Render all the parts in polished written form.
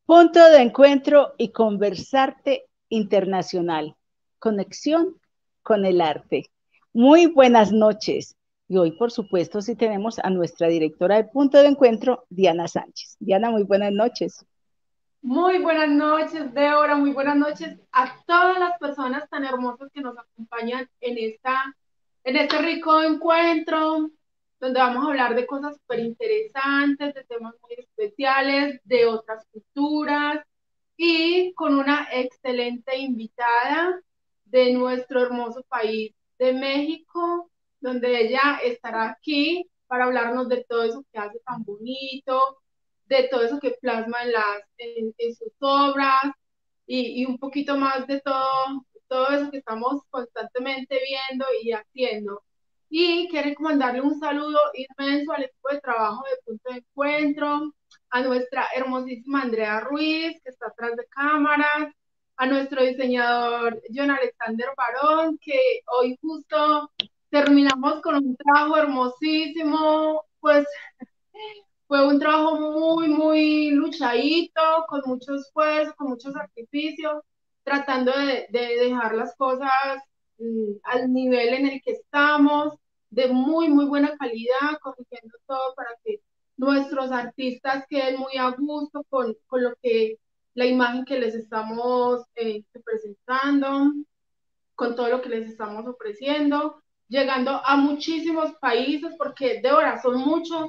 Punto de encuentro y conversarte internacional. Conexión con el arte. Muy buenas noches. Y hoy, por supuesto, sí tenemos a nuestra directora de Punto de Encuentro, Diana Sánchez. Diana, muy buenas noches. Muy buenas noches, Débora, muy buenas noches a todas las personas tan hermosas que nos acompañan en este rico encuentro, donde vamos a hablar de cosas súper interesantes, de temas muy especiales, de otras culturas y con una excelente invitada de nuestro hermoso país de México, donde ella estará aquí para hablarnos de todo eso que hace tan bonito, de todo eso que plasma en sus obras y un poquito más de todo eso que estamos constantemente viendo y haciendo. Y quiero mandarle un saludo inmenso al equipo de trabajo de Punto de Encuentro, a nuestra hermosísima Andrea Ruiz, que está atrás de cámaras, a nuestro diseñador John Alexander Barón, que hoy justo terminamos con un trabajo hermosísimo, pues fue un trabajo muy luchadito, con mucho esfuerzo, con mucho sacrificio, tratando de dejar las cosas al nivel en el que estamos, de muy buena calidad, corrigiendo todo para que nuestros artistas queden muy a gusto con lo que la imagen que les estamos presentando, con todo lo que les estamos ofreciendo, llegando a muchísimos países, porque de ahora son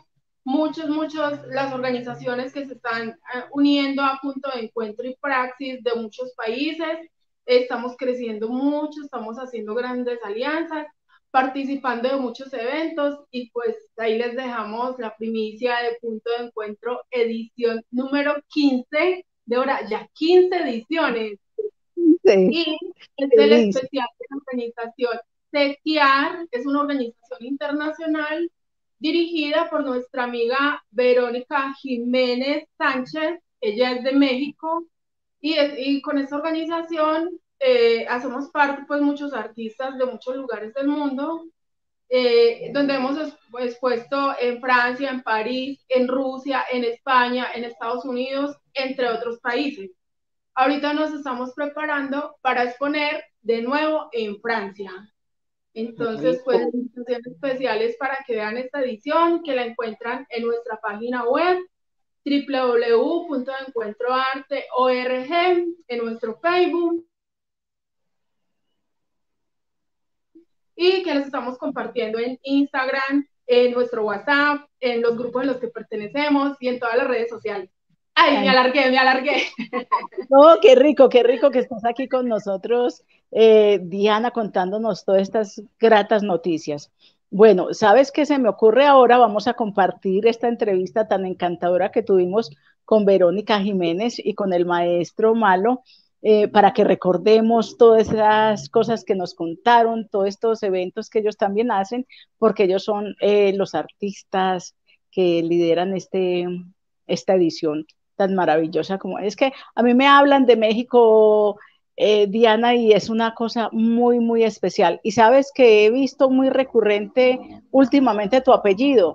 muchos las organizaciones que se están uniendo a Punto de Encuentro y Praxis de muchos países. Estamos creciendo mucho, estamos haciendo grandes alianzas, participando de muchos eventos y pues ahí les dejamos la primicia de Punto de Encuentro edición número 15, de ahora ya 15 ediciones. Sí, Y es el feliz. especial de la organización CETIAR, es una organización internacional dirigida por nuestra amiga Verónica Jiménez Sánchez, ella es de México, y con esta organización hacemos parte pues muchos artistas de muchos lugares del mundo, donde hemos expuesto en Francia, en París, en Rusia, en España, en Estados Unidos, entre otros países. Ahorita nos estamos preparando para exponer de nuevo en Francia. Entonces, pues, Rico. invitaciones especiales para que vean esta edición, que la encuentran en nuestra página web www.encuentroarte.org, en nuestro Facebook, y que les estamos compartiendo en Instagram, en nuestro WhatsApp, en los grupos en los que pertenecemos y en todas las redes sociales. Ay, Ay, me alargué. no, qué rico que estás aquí con nosotros, Diana, contándonos todas estas gratas noticias. Bueno, ¿sabes qué se me ocurre ahora? Vamos a compartir esta entrevista tan encantadora que tuvimos con Verónica Jiménez y con el maestro Malo, para que recordemos todas esas cosas que nos contaron, todos estos eventos que ellos también hacen, porque ellos son los artistas que lideran esta edición tan maravillosa como es que a mí me hablan de México, Diana, y es una cosa muy especial. Y sabes que he visto muy recurrente últimamente tu apellido,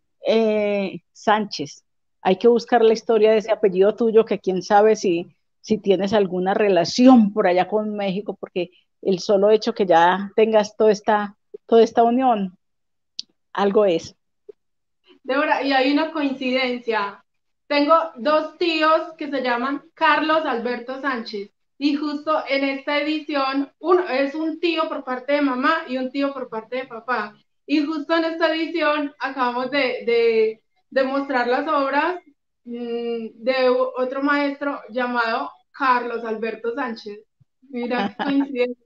Sánchez. Hay que buscar la historia de ese apellido tuyo, que quién sabe si tienes alguna relación por allá con México, porque el solo hecho que ya tengas toda esta unión, algo es. Débora, y hay una coincidencia. Tengo dos tíos que se llaman Carlos Alberto Sánchez. Y justo en esta edición, uno es un tío por parte de mamá y un tío por parte de papá. Y justo en esta edición acabamos de mostrar las obras de otro maestro llamado Carlos Alberto Sánchez. Mira qué coincidencia.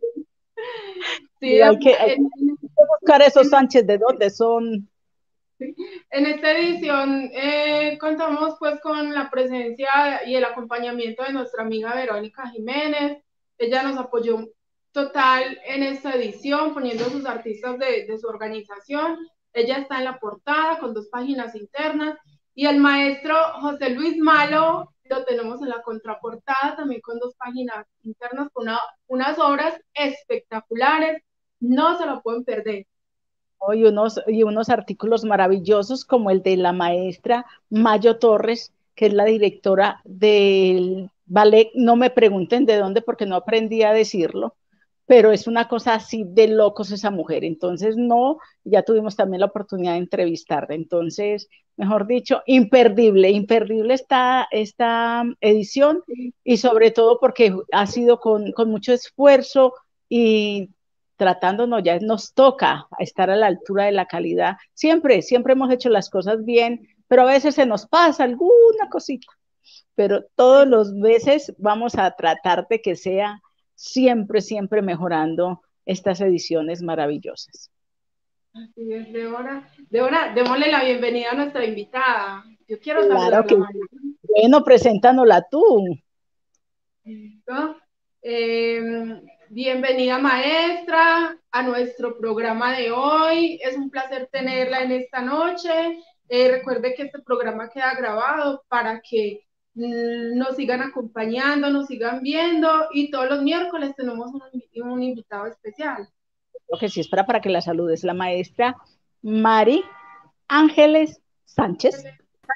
Sí, Y hay que buscar esos en Sánchez, ¿de dónde son? En esta edición contamos pues con la presencia y el acompañamiento de nuestra amiga Verónica Jiménez. Ella nos apoyó total en esta edición, poniendo sus artistas de su organización. Ella está en la portada con 2 páginas internas. Y el maestro José Luis Malo lo tenemos en la contraportada también con 2 páginas internas, con unas obras espectaculares. No se lo pueden perder. Y unos artículos maravillosos como el de la maestra Mayo Torres, que es la directora del ballet. No me pregunten de dónde porque no aprendí a decirlo, pero es una cosa así de locos esa mujer. Entonces, no, ya tuvimos también la oportunidad de entrevistarla. Entonces, mejor dicho, imperdible, imperdible esta edición y sobre todo porque ha sido con mucho esfuerzo y tratándonos, ya nos toca estar a la altura de la calidad. Siempre, siempre hemos hecho las cosas bien, pero a veces se nos pasa alguna cosita, pero todos los veces vamos a tratar de que sea siempre, siempre mejorando estas ediciones maravillosas. Así es, Débora. Débora, démosle la bienvenida a nuestra invitada. Yo quiero Claro saludarla, que María. bueno, preséntanosla tú. ¿Listo? Bienvenida, maestra, a nuestro programa de hoy. Es un placer tenerla en esta noche. Recuerde que este programa queda grabado para que nos sigan acompañando, nos sigan viendo y todos los miércoles tenemos un invitado especial. Lo que sí es para que la saludes, la maestra Mari Ángeles Sánchez.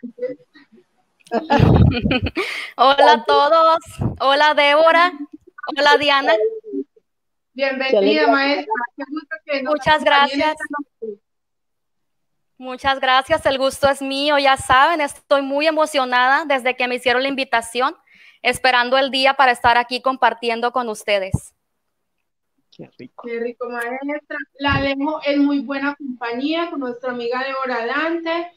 Hola a todos, hola Débora, hola Diana. Bienvenida, maestra. Qué gusto que nos Muchas gracias. Muchas gracias, el gusto es mío, ya saben, estoy muy emocionada desde que me hicieron la invitación, esperando el día para estar aquí compartiendo con ustedes. Qué rico. Qué rico, maestra. La dejo en muy buena compañía con nuestra amiga Débora Dante,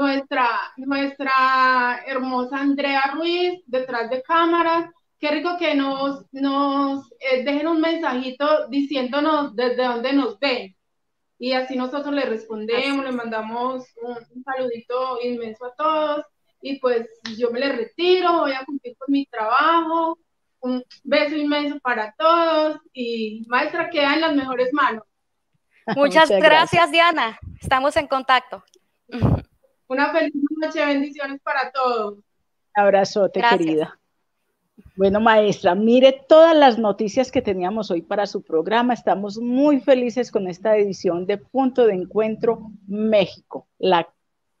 nuestra hermosa Andrea Ruiz detrás de cámaras. Qué rico que nos dejen un mensajito diciéndonos desde dónde nos ven. Y así nosotros le respondemos, le mandamos un saludito inmenso a todos. Y pues yo me le retiro, voy a cumplir con mi trabajo. Un beso inmenso para todos y maestra, queda en las mejores manos. Muchas gracias, Diana. Estamos en contacto. Una feliz noche, bendiciones para todos. Un abrazote, querida. Bueno, maestra, mire todas las noticias que teníamos hoy para su programa. Estamos muy felices con esta edición de Punto de Encuentro México, la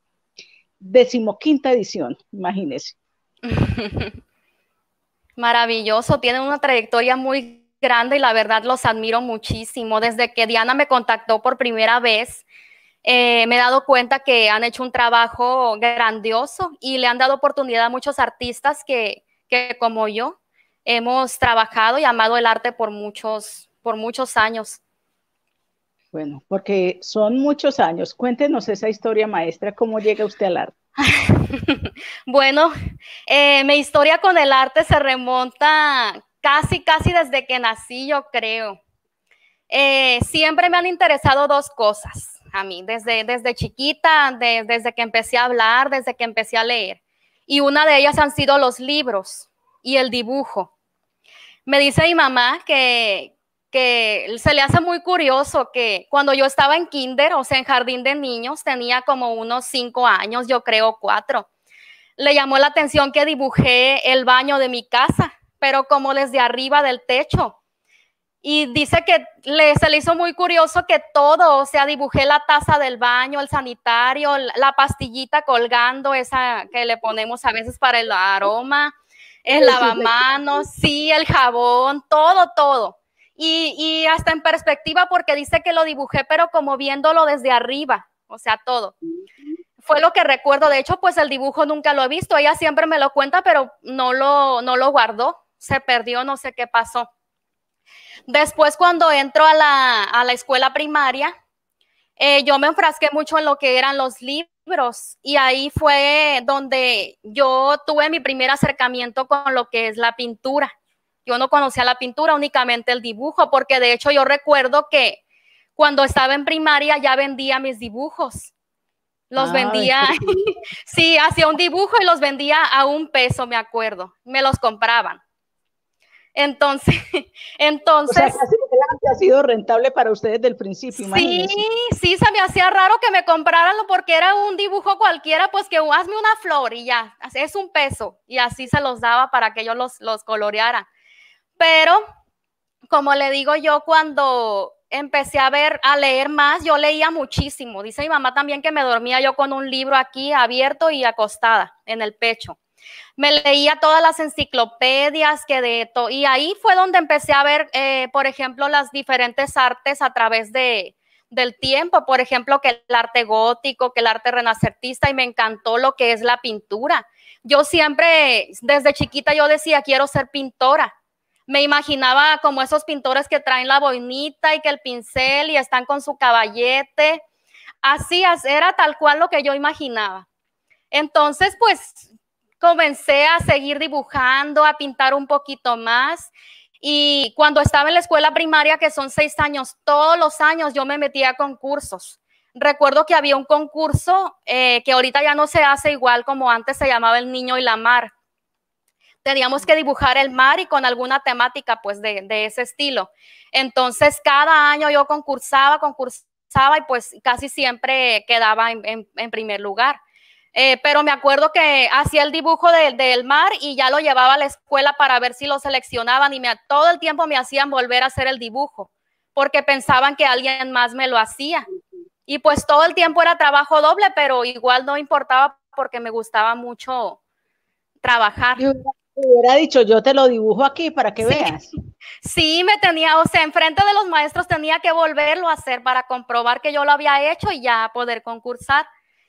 15ª edición, imagínese. Maravilloso, tienen una trayectoria muy grande y la verdad los admiro muchísimo. Desde que Diana me contactó por primera vez, me he dado cuenta que han hecho un trabajo grandioso y le han dado oportunidad a muchos artistas que como yo hemos trabajado y amado el arte por muchos años. Bueno, porque son muchos años. Cuéntenos esa historia, maestra, ¿cómo llega usted al arte? Bueno, mi historia con el arte se remonta casi desde que nací, yo creo. Siempre me han interesado dos cosas a mí, desde chiquita, desde que empecé a hablar, desde que empecé a leer. Y una de ellas han sido los libros y el dibujo. Me dice mi mamá que se le hace muy curioso que cuando yo estaba en kinder, o sea, en jardín de niños, tenía como unos 5 años, yo creo 4. Le llamó la atención que dibujé el baño de mi casa, pero como desde arriba del techo. Y dice que se le hizo muy curioso que todo, o sea, dibujé la taza del baño, el sanitario, la pastillita colgando, esa que le ponemos a veces para el aroma, el lavamanos, sí, el jabón, todo. Y hasta en perspectiva porque dice que lo dibujé, pero como viéndolo desde arriba, o sea, todo. Fue lo que recuerdo. De hecho, pues el dibujo nunca lo he visto. Ella siempre me lo cuenta, pero no lo guardó. Se perdió, no sé qué pasó. Después, cuando entro a la escuela primaria, yo me enfrasqué mucho en lo que eran los libros y ahí fue donde yo tuve mi primer acercamiento con lo que es la pintura. Yo no conocía la pintura, únicamente el dibujo, porque de hecho yo recuerdo que cuando estaba en primaria ya vendía mis dibujos. Los vendía, sí, hacía un dibujo y los vendía a $1, me acuerdo. Me los compraban. Entonces, o sea, ha sido rentable para ustedes desde el principio, imagínense. Sí, se me hacía raro que me compraran porque era un dibujo cualquiera, pues que hazme una flor y ya, es $1 y así se los daba para que yo los coloreara. Pero, como le digo yo, cuando empecé a leer más, yo leía muchísimo. Dice mi mamá también que me dormía yo con un libro aquí abierto y acostada en el pecho. Me leía todas las enciclopedias y ahí fue donde empecé a ver, por ejemplo, las diferentes artes a través del tiempo, por ejemplo, que el arte gótico, que el arte renacentista, y me encantó lo que es la pintura. Yo siempre, desde chiquita, yo decía, quiero ser pintora. Me imaginaba como esos pintores que traen la boinita y que el pincel y están con su caballete. Así era tal cual lo que yo imaginaba. Entonces, pues, comencé a seguir dibujando, a pintar un poquito más. Y cuando estaba en la escuela primaria, que son 6 años, todos los años yo me metía a concursos. Recuerdo que había un concurso que ahorita ya no se hace igual como antes se llamaba El Niño y la Mar. Teníamos que dibujar el mar y con alguna temática pues de ese estilo. Entonces cada año yo concursaba y pues casi siempre quedaba en primer lugar. Pero me acuerdo que hacía el dibujo del mar y ya lo llevaba a la escuela para ver si lo seleccionaban y todo el tiempo me hacían volver a hacer el dibujo porque pensaban que alguien más me lo hacía. Y pues todo el tiempo era trabajo doble, pero igual no importaba porque me gustaba mucho trabajar. Yo hubiera dicho, yo te lo dibujo aquí para que veas. Sí, enfrente de los maestros tenía que volverlo a hacer para comprobar que yo lo había hecho y ya poder concursar.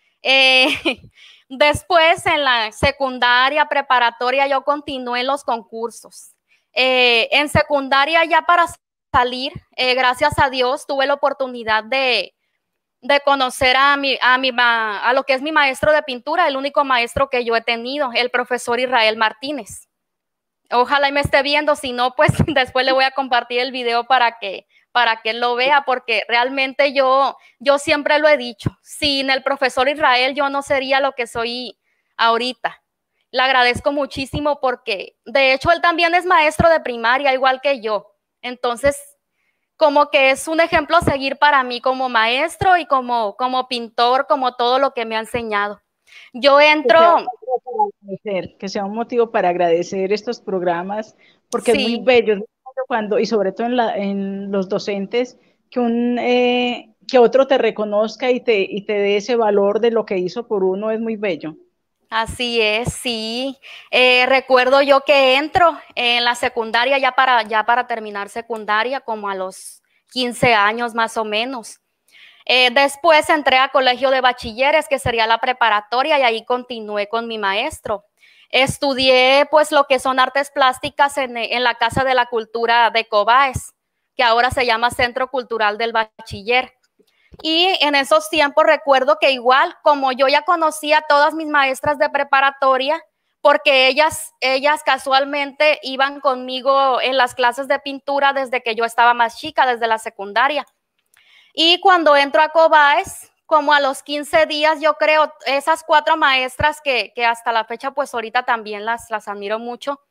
Después en la secundaria, preparatoria, yo continué los concursos. En secundaria ya para salir, gracias a Dios, tuve la oportunidad de conocer a lo que es mi maestro de pintura, el único maestro que yo he tenido, el profesor Israel Martínez. Ojalá y me esté viendo, si no, pues después le voy a compartir el video para que él lo vea, porque realmente yo siempre lo he dicho, sin el profesor Israel yo no sería lo que soy ahorita. Le agradezco muchísimo porque de hecho él también es maestro de primaria, igual que yo. Entonces, como que es un ejemplo a seguir para mí como maestro y como pintor, como todo lo que me ha enseñado. Yo entro... Que sea un motivo para agradecer estos programas, porque sí. Es muy bello y sobre todo en los docentes, que otro te reconozca y te dé ese valor de lo que hizo por uno, es muy bello. Así es, sí. Recuerdo yo que entro en la secundaria ya para terminar secundaria, como a los 15 años más o menos. Después entré a colegio de bachilleres, que sería la preparatoria, y ahí continué con mi maestro. Estudié pues lo que son artes plásticas en la Casa de la Cultura de Cobáez, que ahora se llama Centro Cultural del Bachiller. Y en esos tiempos recuerdo que igual, como yo ya conocía a todas mis maestras de preparatoria, porque ellas casualmente iban conmigo en las clases de pintura desde que yo estaba más chica, desde la secundaria. Y cuando entro a Cobáez, como a los 15 días, yo creo, esas 4 maestras que hasta la fecha, pues ahorita también las admiro mucho,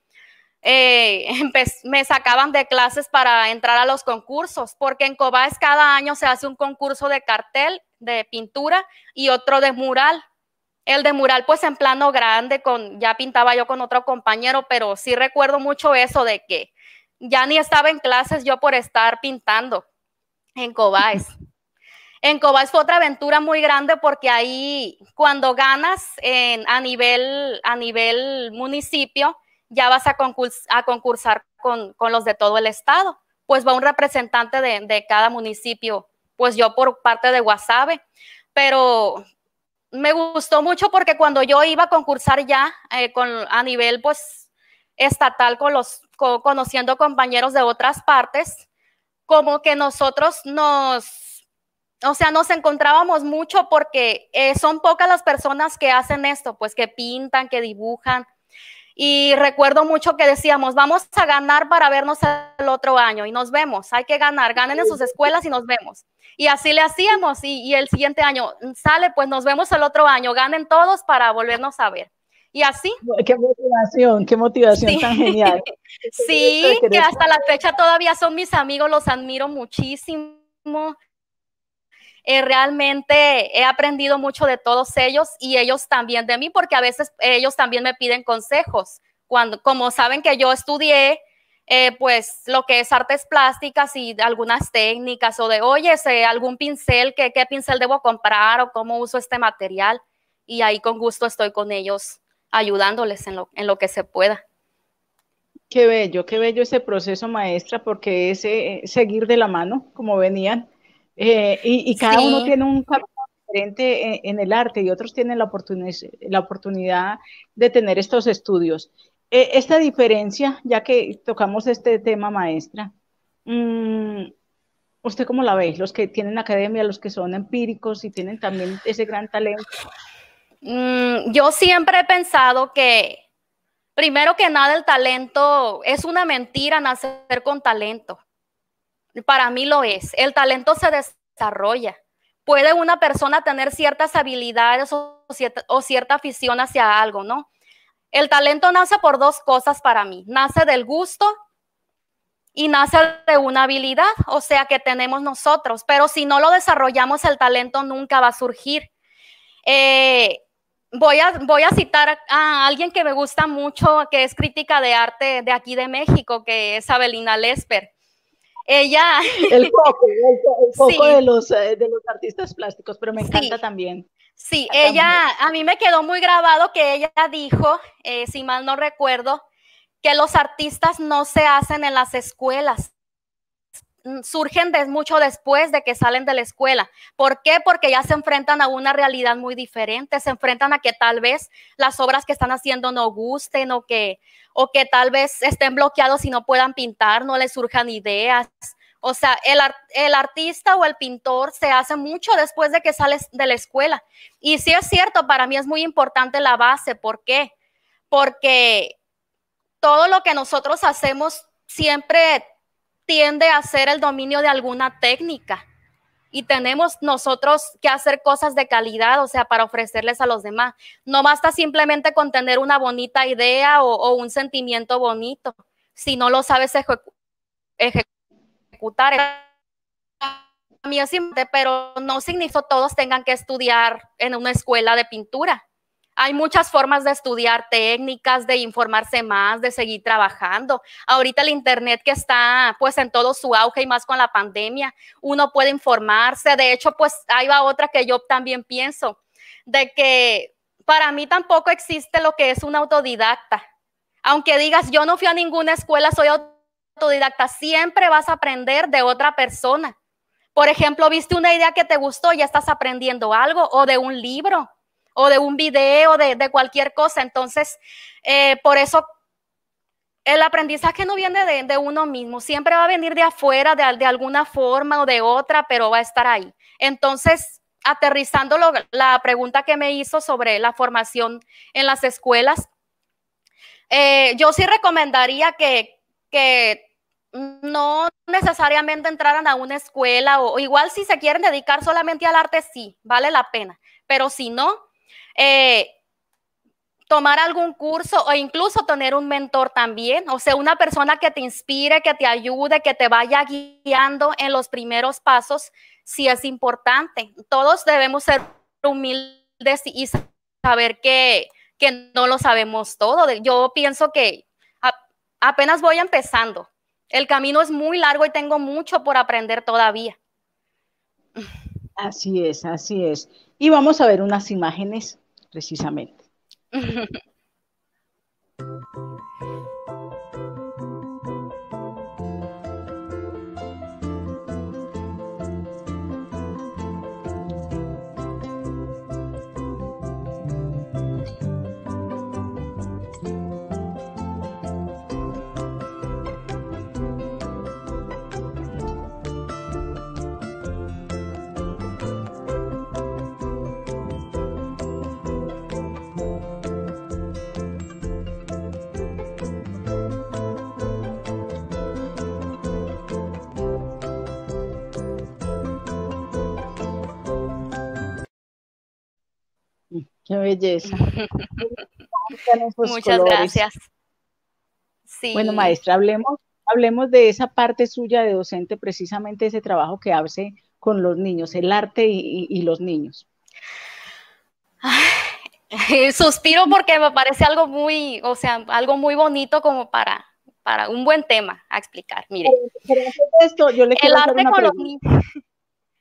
me sacaban de clases para entrar a los concursos, porque en Cobáez cada año se hace un concurso de cartel, de pintura y otro de mural. El de mural, pues en plano grande, ya pintaba yo con otro compañero, pero sí recuerdo mucho eso de que ya ni estaba en clases yo por estar pintando en Cobáez. En Cobáez fue otra aventura muy grande porque ahí cuando ganas a nivel municipio, ya vas a concursar con los de todo el estado. Pues va un representante de cada municipio, pues yo por parte de Guasave. Pero me gustó mucho porque cuando yo iba a concursar ya a nivel pues estatal conociendo compañeros de otras partes, como que nosotros nos encontrábamos mucho porque son pocas las personas que hacen esto, pues que pintan, que dibujan. Y recuerdo mucho que decíamos, vamos a ganar para vernos el otro año y nos vemos, hay que ganar, ganen en sus escuelas y nos vemos. Y así le hacíamos y el siguiente año sale, pues nos vemos el otro año, ganen todos para volvernos a ver. Y así. Qué motivación sí. Tan genial. Sí, que hasta la fecha todavía son mis amigos, los admiro muchísimo. Realmente he aprendido mucho de todos ellos y ellos también de mí, porque a veces ellos también me piden consejos. Como saben que yo estudié pues lo que es artes plásticas y algunas técnicas, o de, oye, algún pincel, ¿qué pincel debo comprar o cómo uso este material? Y ahí con gusto estoy con ellos ayudándoles en lo que se pueda. Qué bello ese proceso, maestra, porque es seguir de la mano, como venían, y cada uno Sí. tiene un camino diferente en el arte y otros tienen la oportunidad de tener estos estudios. Esta diferencia, ya que tocamos este tema, maestra, ¿usted cómo la ve? Los que tienen academia, los que son empíricos y tienen también ese gran talento. Yo siempre he pensado que, primero que nada, el talento es una mentira, nacer con talento. Para mí lo es. El talento se desarrolla. Puede una persona tener ciertas habilidades o cierta afición hacia algo, ¿no? El talento nace por dos cosas para mí. Nace del gusto y nace de una habilidad, o sea, que tenemos nosotros. Pero si no lo desarrollamos, el talento nunca va a surgir. Voy a citar a alguien que me gusta mucho, que es crítica de arte de aquí de México, que es Abelina Lesper. Ella... El coco sí, de los artistas plásticos, pero me encanta sí, también. Sí, ella, a mí me quedó muy grabado que ella dijo, si mal no recuerdo, que los artistas no se hacen en las escuelas, surgen mucho después de que salen de la escuela. ¿Por qué? Porque ya se enfrentan a una realidad muy diferente, se enfrentan a que tal vez las obras que están haciendo no gusten o que tal vez estén bloqueados y no puedan pintar, no les surjan ideas. O sea, el artista o el pintor se hace mucho después de que sales de la escuela. Y sí es cierto, para mí es muy importante la base. ¿Por qué? Porque todo lo que nosotros hacemos siempre tiende a ser el dominio de alguna técnica y tenemos nosotros que hacer cosas de calidad, o sea, para ofrecerles a los demás. No basta simplemente con tener una bonita idea o un sentimiento bonito, si no lo sabes ejecutar. A mí es importante, pero no significa que todos tengan que estudiar en una escuela de pintura. Hay muchas formas de estudiar técnicas, de informarse más, de seguir trabajando. Ahorita el internet que está pues en todo su auge y más con la pandemia, uno puede informarse. De hecho, pues ahí va otra que yo también pienso, de que para mí tampoco existe lo que es un autodidacta. Aunque digas, yo no fui a ninguna escuela, soy autodidacta, siempre vas a aprender de otra persona. Por ejemplo, viste una idea que te gustó, ya estás aprendiendo algo, o de un libro, o de un video, de cualquier cosa. Entonces, por eso el aprendizaje no viene de uno mismo, siempre va a venir de afuera, de alguna forma o de otra, pero va a estar ahí. Entonces, aterrizando la pregunta que me hizo sobre la formación en las escuelas, yo sí recomendaría que no necesariamente entraran a una escuela o igual si se quieren dedicar solamente al arte, sí, vale la pena, pero si no, tomar algún curso o incluso tener un mentor también, o sea, una persona que te inspire, que te ayude, que te vaya guiando en los primeros pasos, sí es importante. Todos debemos ser humildes y saber que no lo sabemos todo. Yo pienso que apenas voy empezando. El camino es muy largo y tengo mucho por aprender todavía. Así es, así es. Y vamos a ver unas imágenes precisamente. Qué belleza. Muchas gracias. Sí. Bueno, maestra, hablemos de esa parte suya de docente, precisamente ese trabajo que hace con los niños, el arte y los niños. Suspiro porque me parece algo muy, o sea, algo muy bonito como para un buen tema a explicar. Mire, pero esto, yo le quiero el hacer arte una con pregunta. los niños.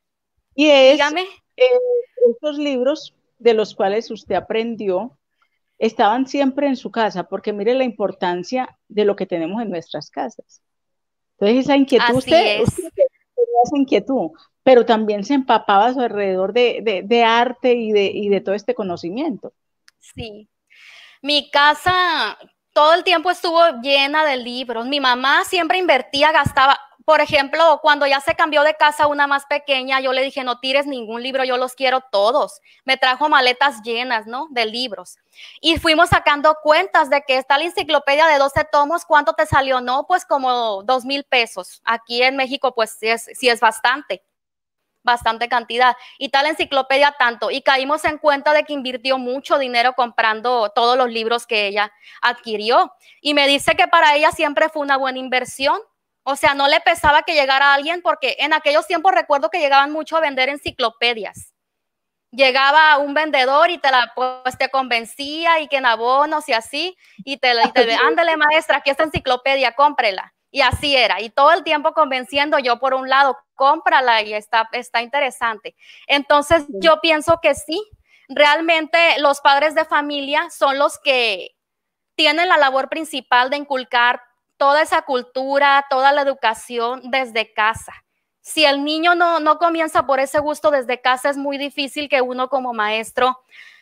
Y es, dígame. Estos libros de los cuales usted aprendió, estaban siempre en su casa, porque mire la importancia de lo que tenemos en nuestras casas. Entonces esa inquietud, Así usted es, tenía esa inquietud, pero también se empapaba a su alrededor de arte y de todo este conocimiento. sí. Mi casa todo el tiempo estuvo llena de libros. Mi mamá siempre invertía, gastaba. Por ejemplo, cuando ya se cambió de casa a una más pequeña, yo le dije, no tires ningún libro, yo los quiero todos. Me trajo maletas llenas, ¿no? De libros. Y fuimos sacando cuentas de que está la enciclopedia de 12 tomos, ¿cuánto te salió? No, pues como 2,000 pesos. Aquí en México, pues sí es bastante cantidad, y tal enciclopedia tanto, y caímos en cuenta de que invirtió mucho dinero comprando todos los libros que ella adquirió, y me dice que para ella siempre fue una buena inversión, o sea, no le pesaba que llegara alguien, porque en aquellos tiempos recuerdo que llegaban mucho a vender enciclopedias. Llegaba un vendedor y pues te convencía y que en abonos y así, y ándale maestra, aquí esta enciclopedia, cómprela. Y así era, y todo el tiempo convenciendo yo por un lado, cómprala y está interesante. Entonces yo pienso que sí, realmente los padres de familia son los que tienen la labor principal de inculcar toda esa cultura, toda la educación desde casa. Si el niño no comienza por ese gusto desde casa, es muy difícil que uno como maestro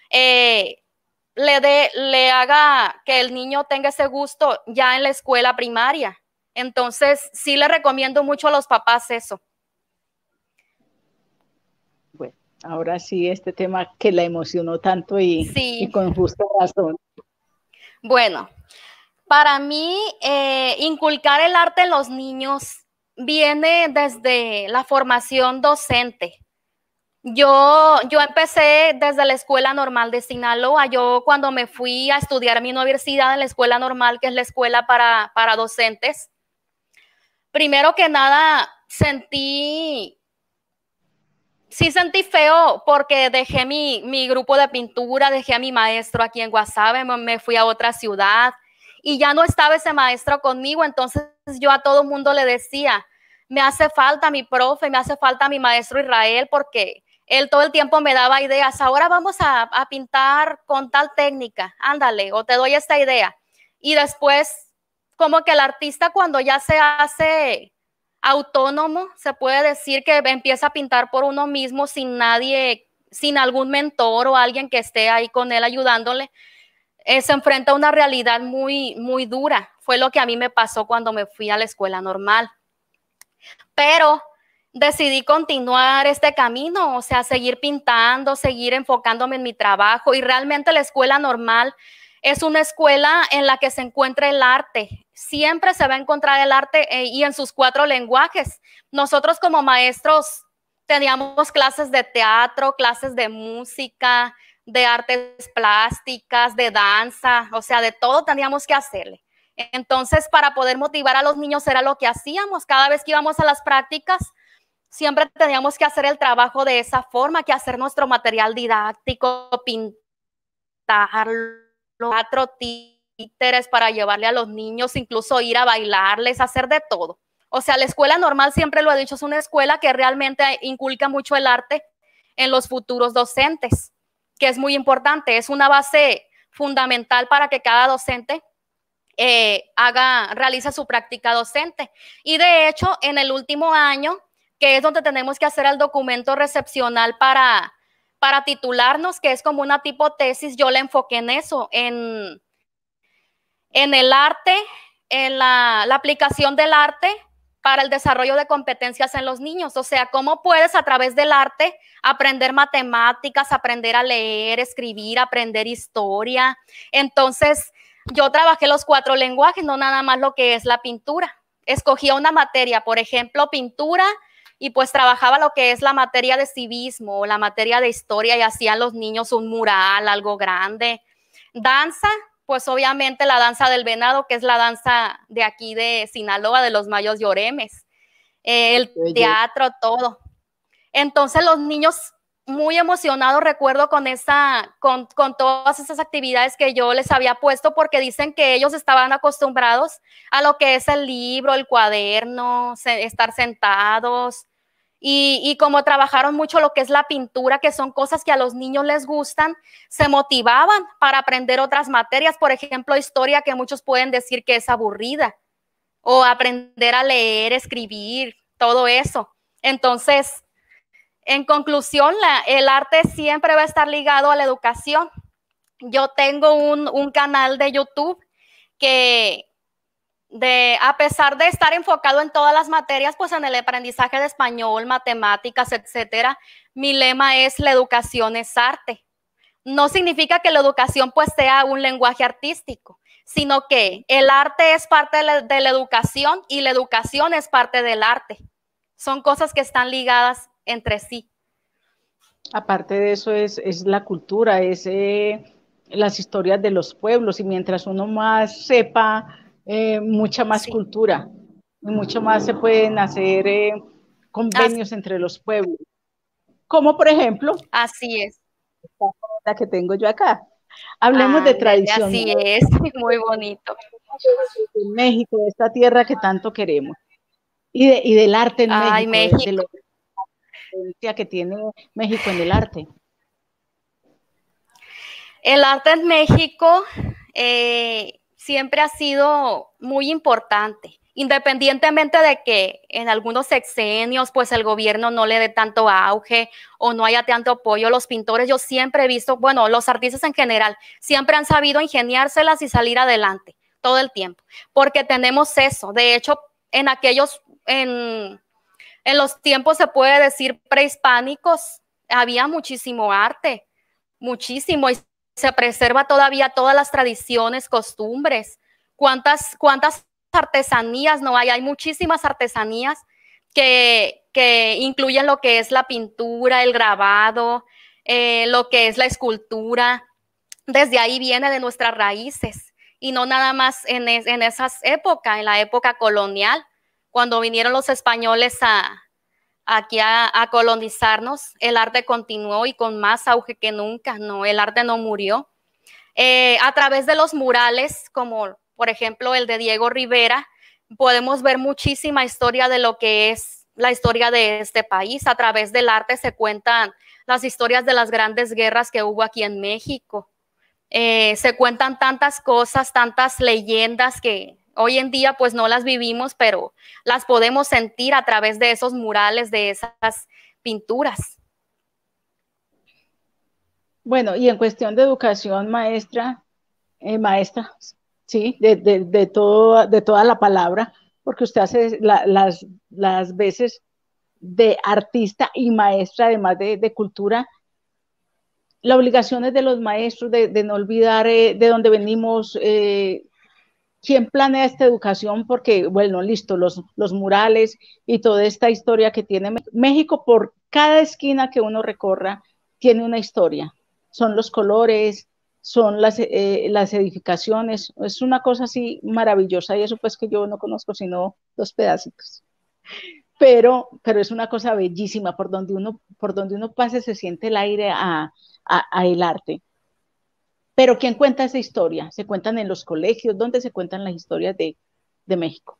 le haga que el niño tenga ese gusto ya en la escuela primaria. Entonces, sí le recomiendo mucho a los papás eso. Bueno, ahora sí, este tema que la emocionó tanto y Sí, con justa razón. bueno, para mí inculcar el arte en los niños viene desde la formación docente. Yo empecé desde la Escuela Normal de Sinaloa. Yo cuando me fui a estudiar mi universidad en la Escuela Normal, que es la escuela para docentes, primero que nada sí sentí feo porque dejé mi grupo de pintura, dejé a mi maestro aquí en Guasave, me fui a otra ciudad y ya no estaba ese maestro conmigo, entonces yo a todo mundo le decía, me hace falta mi profe, me hace falta mi maestro Israel, porque él todo el tiempo me daba ideas, ahora vamos a pintar con tal técnica, ándale, o te doy esta idea. Y después, como que el artista cuando ya se hace autónomo, se puede decir que empieza a pintar por uno mismo sin nadie, sin algún mentor o alguien que esté ahí con él ayudándole, se enfrenta a una realidad muy, muy dura. Fue lo que a mí me pasó cuando me fui a la escuela normal. Pero decidí continuar este camino, o sea, seguir pintando, seguir enfocándome en mi trabajo, y realmente la escuela normal es una escuela en la que se encuentra el arte. Siempre se va a encontrar el arte y en sus 4 lenguajes. Nosotros como maestros teníamos clases de teatro, clases de música, de artes plásticas, de danza, o sea, de todo teníamos que hacerle. Entonces, para poder motivar a los niños era lo que hacíamos. Cada vez que íbamos a las prácticas, siempre teníamos que hacer el trabajo de esa forma, que hacer nuestro material didáctico, pintarlo, cuatro títeres para llevarle a los niños, incluso ir a bailarles, hacer de todo. O sea, la escuela normal, siempre lo he dicho, es una escuela que realmente inculca mucho el arte en los futuros docentes, que es muy importante, es una base fundamental para que cada docente realiza su práctica docente. Y de hecho, en el último año, que es donde tenemos que hacer el documento recepcional para titularnos, que es como una tipo tesis, yo le enfoqué en eso, en el arte, en la aplicación del arte para el desarrollo de competencias en los niños. O sea, cómo puedes a través del arte aprender matemáticas, aprender a leer, escribir, aprender historia. Entonces, yo trabajé los 4 lenguajes, no nada más lo que es la pintura. Escogía una materia, por ejemplo, pintura, y pues trabajaba lo que es la materia de civismo o la materia de historia, y hacían los niños un mural, algo grande. Danza, pues obviamente la danza del venado, que es la danza de aquí de Sinaloa, de los mayos lloremes, el teatro, todo. Entonces los niños muy emocionados, recuerdo, con todas esas actividades que yo les había puesto, porque dicen que ellos estaban acostumbrados a lo que es el libro, el cuaderno, estar sentados, Y como trabajaron mucho lo que es la pintura, que son cosas que a los niños les gustan, se motivaban para aprender otras materias, por ejemplo, historia, que muchos pueden decir que es aburrida, o aprender a leer, escribir, todo eso. Entonces, en conclusión, el arte siempre va a estar ligado a la educación. Yo tengo un canal de YouTube que, a pesar de estar enfocado en todas las materias, pues en el aprendizaje de español, matemáticas, etcétera, mi lema es: la educación es arte. No significa que la educación pues sea un lenguaje artístico, sino que el arte es parte de la educación y la educación es parte del arte. Son cosas que están ligadas entre sí. Aparte de eso es la cultura, es las historias de los pueblos, y mientras uno más sepa, mucha más cultura, y mucho más se pueden hacer convenios entre los pueblos. Como por ejemplo, así es, la que tengo yo acá. Hablemos de tradición. Así es, muy bonito. De México, de esta tierra que tanto queremos. Y del arte en México. México. De la influencia que tiene México en el arte. El arte en México siempre ha sido muy importante, independientemente de que en algunos sexenios pues el gobierno no le dé tanto auge o no haya tanto apoyo. Los pintores, yo siempre he visto, bueno, los artistas en general, siempre han sabido ingeniárselas y salir adelante todo el tiempo, porque tenemos eso. De hecho, en los tiempos, se puede decir, prehispánicos, había muchísimo arte, muchísimo, y se preserva todavía todas las tradiciones, costumbres. ¿Cuántas artesanías no hay? Hay muchísimas artesanías que incluyen lo que es la pintura, el grabado, lo que es la escultura. Desde ahí viene de nuestras raíces, y no nada más en esas épocas, en la época colonial, cuando vinieron los españoles aquí a colonizarnos. El arte continuó y con más auge que nunca. No, el arte no murió. A través de los murales, como por ejemplo el de Diego Rivera, podemos ver muchísima historia de lo que es la historia de este país. A través del arte se cuentan las historias de las grandes guerras que hubo aquí en México. Se cuentan tantas cosas, tantas leyendas que hoy en día pues no las vivimos, pero las podemos sentir a través de esos murales, de esas pinturas. Bueno, y en cuestión de educación, maestra, sí, de toda la palabra, porque usted hace las veces de artista y maestra, además de cultura. La obligación es de los maestros de no olvidar de dónde venimos, quién planea esta educación, porque, bueno, listo, los murales y toda esta historia que tiene México, por cada esquina que uno recorra, tiene una historia. Son los colores, son las edificaciones, es una cosa así maravillosa, y eso pues que yo no conozco sino 2 pedacitos. Pero es una cosa bellísima, por donde uno pase se siente el aire a el arte. Pero ¿quién cuenta esa historia? ¿Se cuentan en los colegios? ¿Dónde se cuentan las historias de México?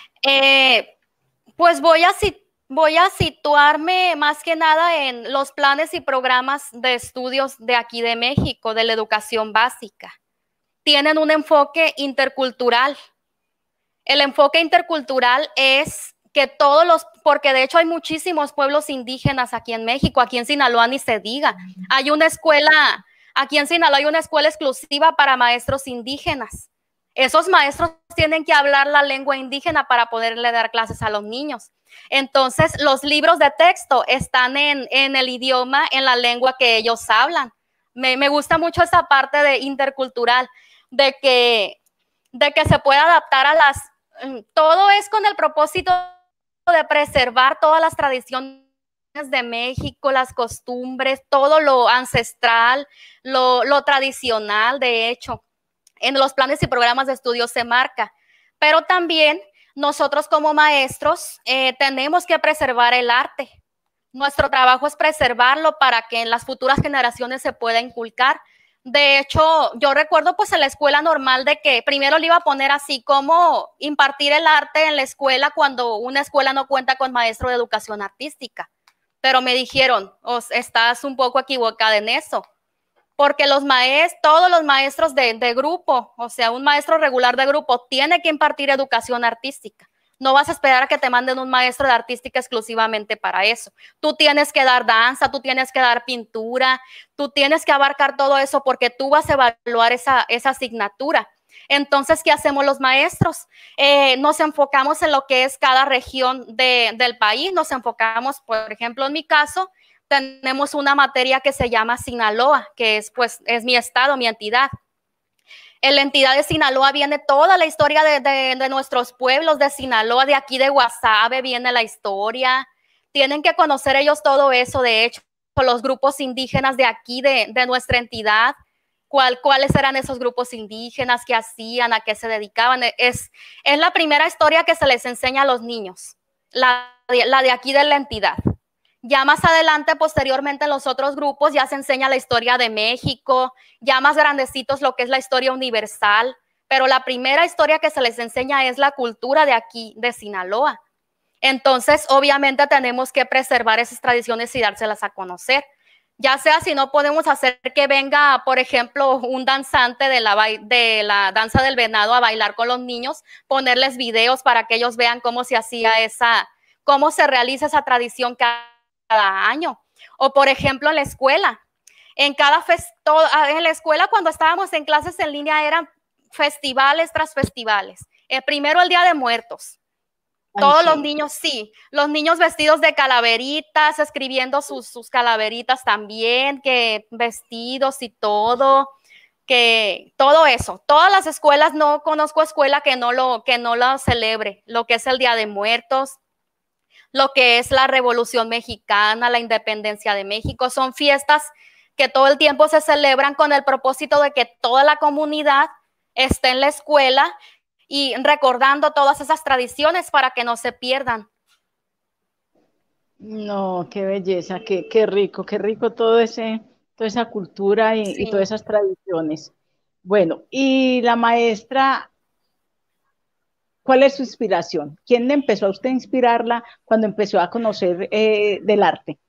Pues voy a situarme más que nada en los planes y programas de estudios de aquí de México, de la educación básica. Tienen un enfoque intercultural. El enfoque intercultural es que porque de hecho hay muchísimos pueblos indígenas aquí en México, aquí en Sinaloa ni se diga. Hay una escuela, aquí en Sinaloa hay una escuela exclusiva para maestros indígenas. Esos maestros tienen que hablar la lengua indígena para poderle dar clases a los niños. Entonces, los libros de texto están en el idioma, en la lengua que ellos hablan. Me gusta mucho esa parte de intercultural, de que se pueda adaptar todo es con el propósito de preservar todas las tradiciones de México, las costumbres, todo lo ancestral, lo tradicional. De hecho, en los planes y programas de estudio se marca, pero también nosotros como maestros tenemos que preservar el arte. Nuestro trabajo es preservarlo para que en las futuras generaciones se pueda inculcar. De hecho, yo recuerdo pues en la escuela normal de que primero le iba a poner así como impartir el arte en la escuela cuando una escuela no cuenta con maestro de educación artística. Pero me dijeron, estás un poco equivocada en eso, porque todos los maestros de grupo, o sea, un maestro regular de grupo tiene que impartir educación artística. No vas a esperar a que te manden un maestro de artística exclusivamente para eso. Tú tienes que dar danza, tú tienes que dar pintura, tú tienes que abarcar todo eso porque tú vas a evaluar esa asignatura. Entonces, ¿qué hacemos los maestros? Nos enfocamos en lo que es cada región del país. Nos enfocamos, por ejemplo, en mi caso, tenemos una materia que se llama Sinaloa, que es mi estado, mi entidad. En la entidad de Sinaloa viene toda la historia de nuestros pueblos de Sinaloa, de aquí de Guasave viene la historia. Tienen que conocer ellos todo eso, de hecho, los grupos indígenas de aquí, de nuestra entidad, cuáles eran esos grupos indígenas, qué hacían, a qué se dedicaban. Es la primera historia que se les enseña a los niños, la de aquí de la entidad. Ya más adelante, posteriormente, en los otros grupos ya se enseña la historia de México, ya más grandecitos lo que es la historia universal, pero la primera historia que se les enseña es la cultura de aquí, de Sinaloa. Entonces, obviamente tenemos que preservar esas tradiciones y dárselas a conocer. Ya sea si no podemos hacer que venga, por ejemplo, un danzante de la danza del venado a bailar con los niños, ponerles videos para que ellos vean cómo se hacía cómo se realiza esa tradición cada año. O por ejemplo en la escuela, en la escuela cuando estábamos en clases en línea eran festivales tras festivales. Primero el Día de Muertos. Todos los niños, sí, los niños vestidos de calaveritas, escribiendo sus calaveritas también, que vestidos y todo, que todo eso. Todas las escuelas, no conozco escuela que no lo celebre, lo que es el Día de Muertos, lo que es la Revolución Mexicana, la Independencia de México. Son fiestas que todo el tiempo se celebran con el propósito de que toda la comunidad esté en la escuela y recordando todas esas tradiciones para que no se pierdan. No, qué belleza, qué rico toda esa cultura y todas esas tradiciones. Bueno, y la maestra, ¿cuál es su inspiración? ¿Quién le empezó a usted a inspirarla cuando empezó a conocer del arte?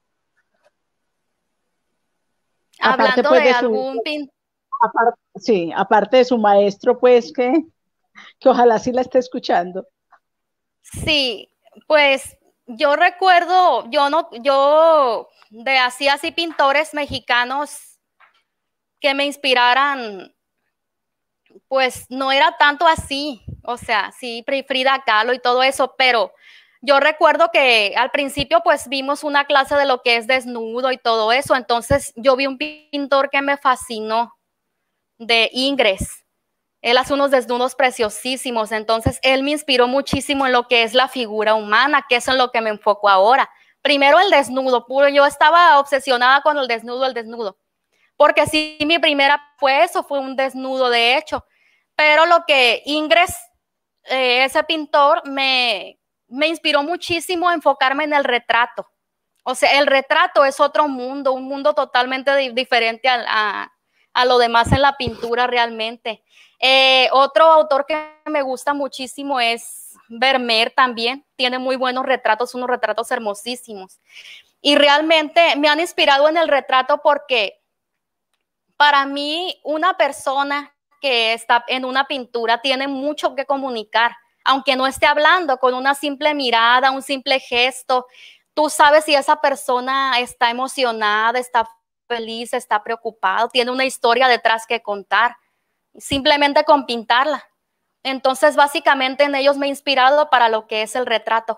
Hablando pues, de algún pintor. Sí, aparte de su maestro, pues que ojalá sí la esté escuchando. Sí, pues yo recuerdo, yo de así pintores mexicanos que me inspiraran, pues no era tanto así, o sea, sí, Frida Kahlo y todo eso, pero yo recuerdo que al principio pues vimos una clase de lo que es desnudo y todo eso, entonces yo vi un pintor que me fascinó, de Ingres. Él hace unos desnudos preciosísimos, entonces él me inspiró muchísimo en lo que es la figura humana, que es en lo que me enfoco ahora. Primero el desnudo, puro, yo estaba obsesionada con el desnudo, porque sí, mi primera fue un desnudo de hecho, pero lo que Ingres, ese pintor, me inspiró muchísimo a enfocarme en el retrato. O sea, el retrato es otro mundo, un mundo totalmente diferente a lo demás en la pintura realmente. Otro autor que me gusta muchísimo es Vermeer también, tiene muy buenos retratos, unos retratos hermosísimos. Y realmente me han inspirado en el retrato porque para mí una persona que está en una pintura tiene mucho que comunicar, aunque no esté hablando, con una simple mirada, un simple gesto. Tú sabes si esa persona está emocionada, está feliz, está preocupado, tiene una historia detrás que contar, simplemente con pintarla. Entonces, básicamente en ellos me he inspirado para lo que es el retrato.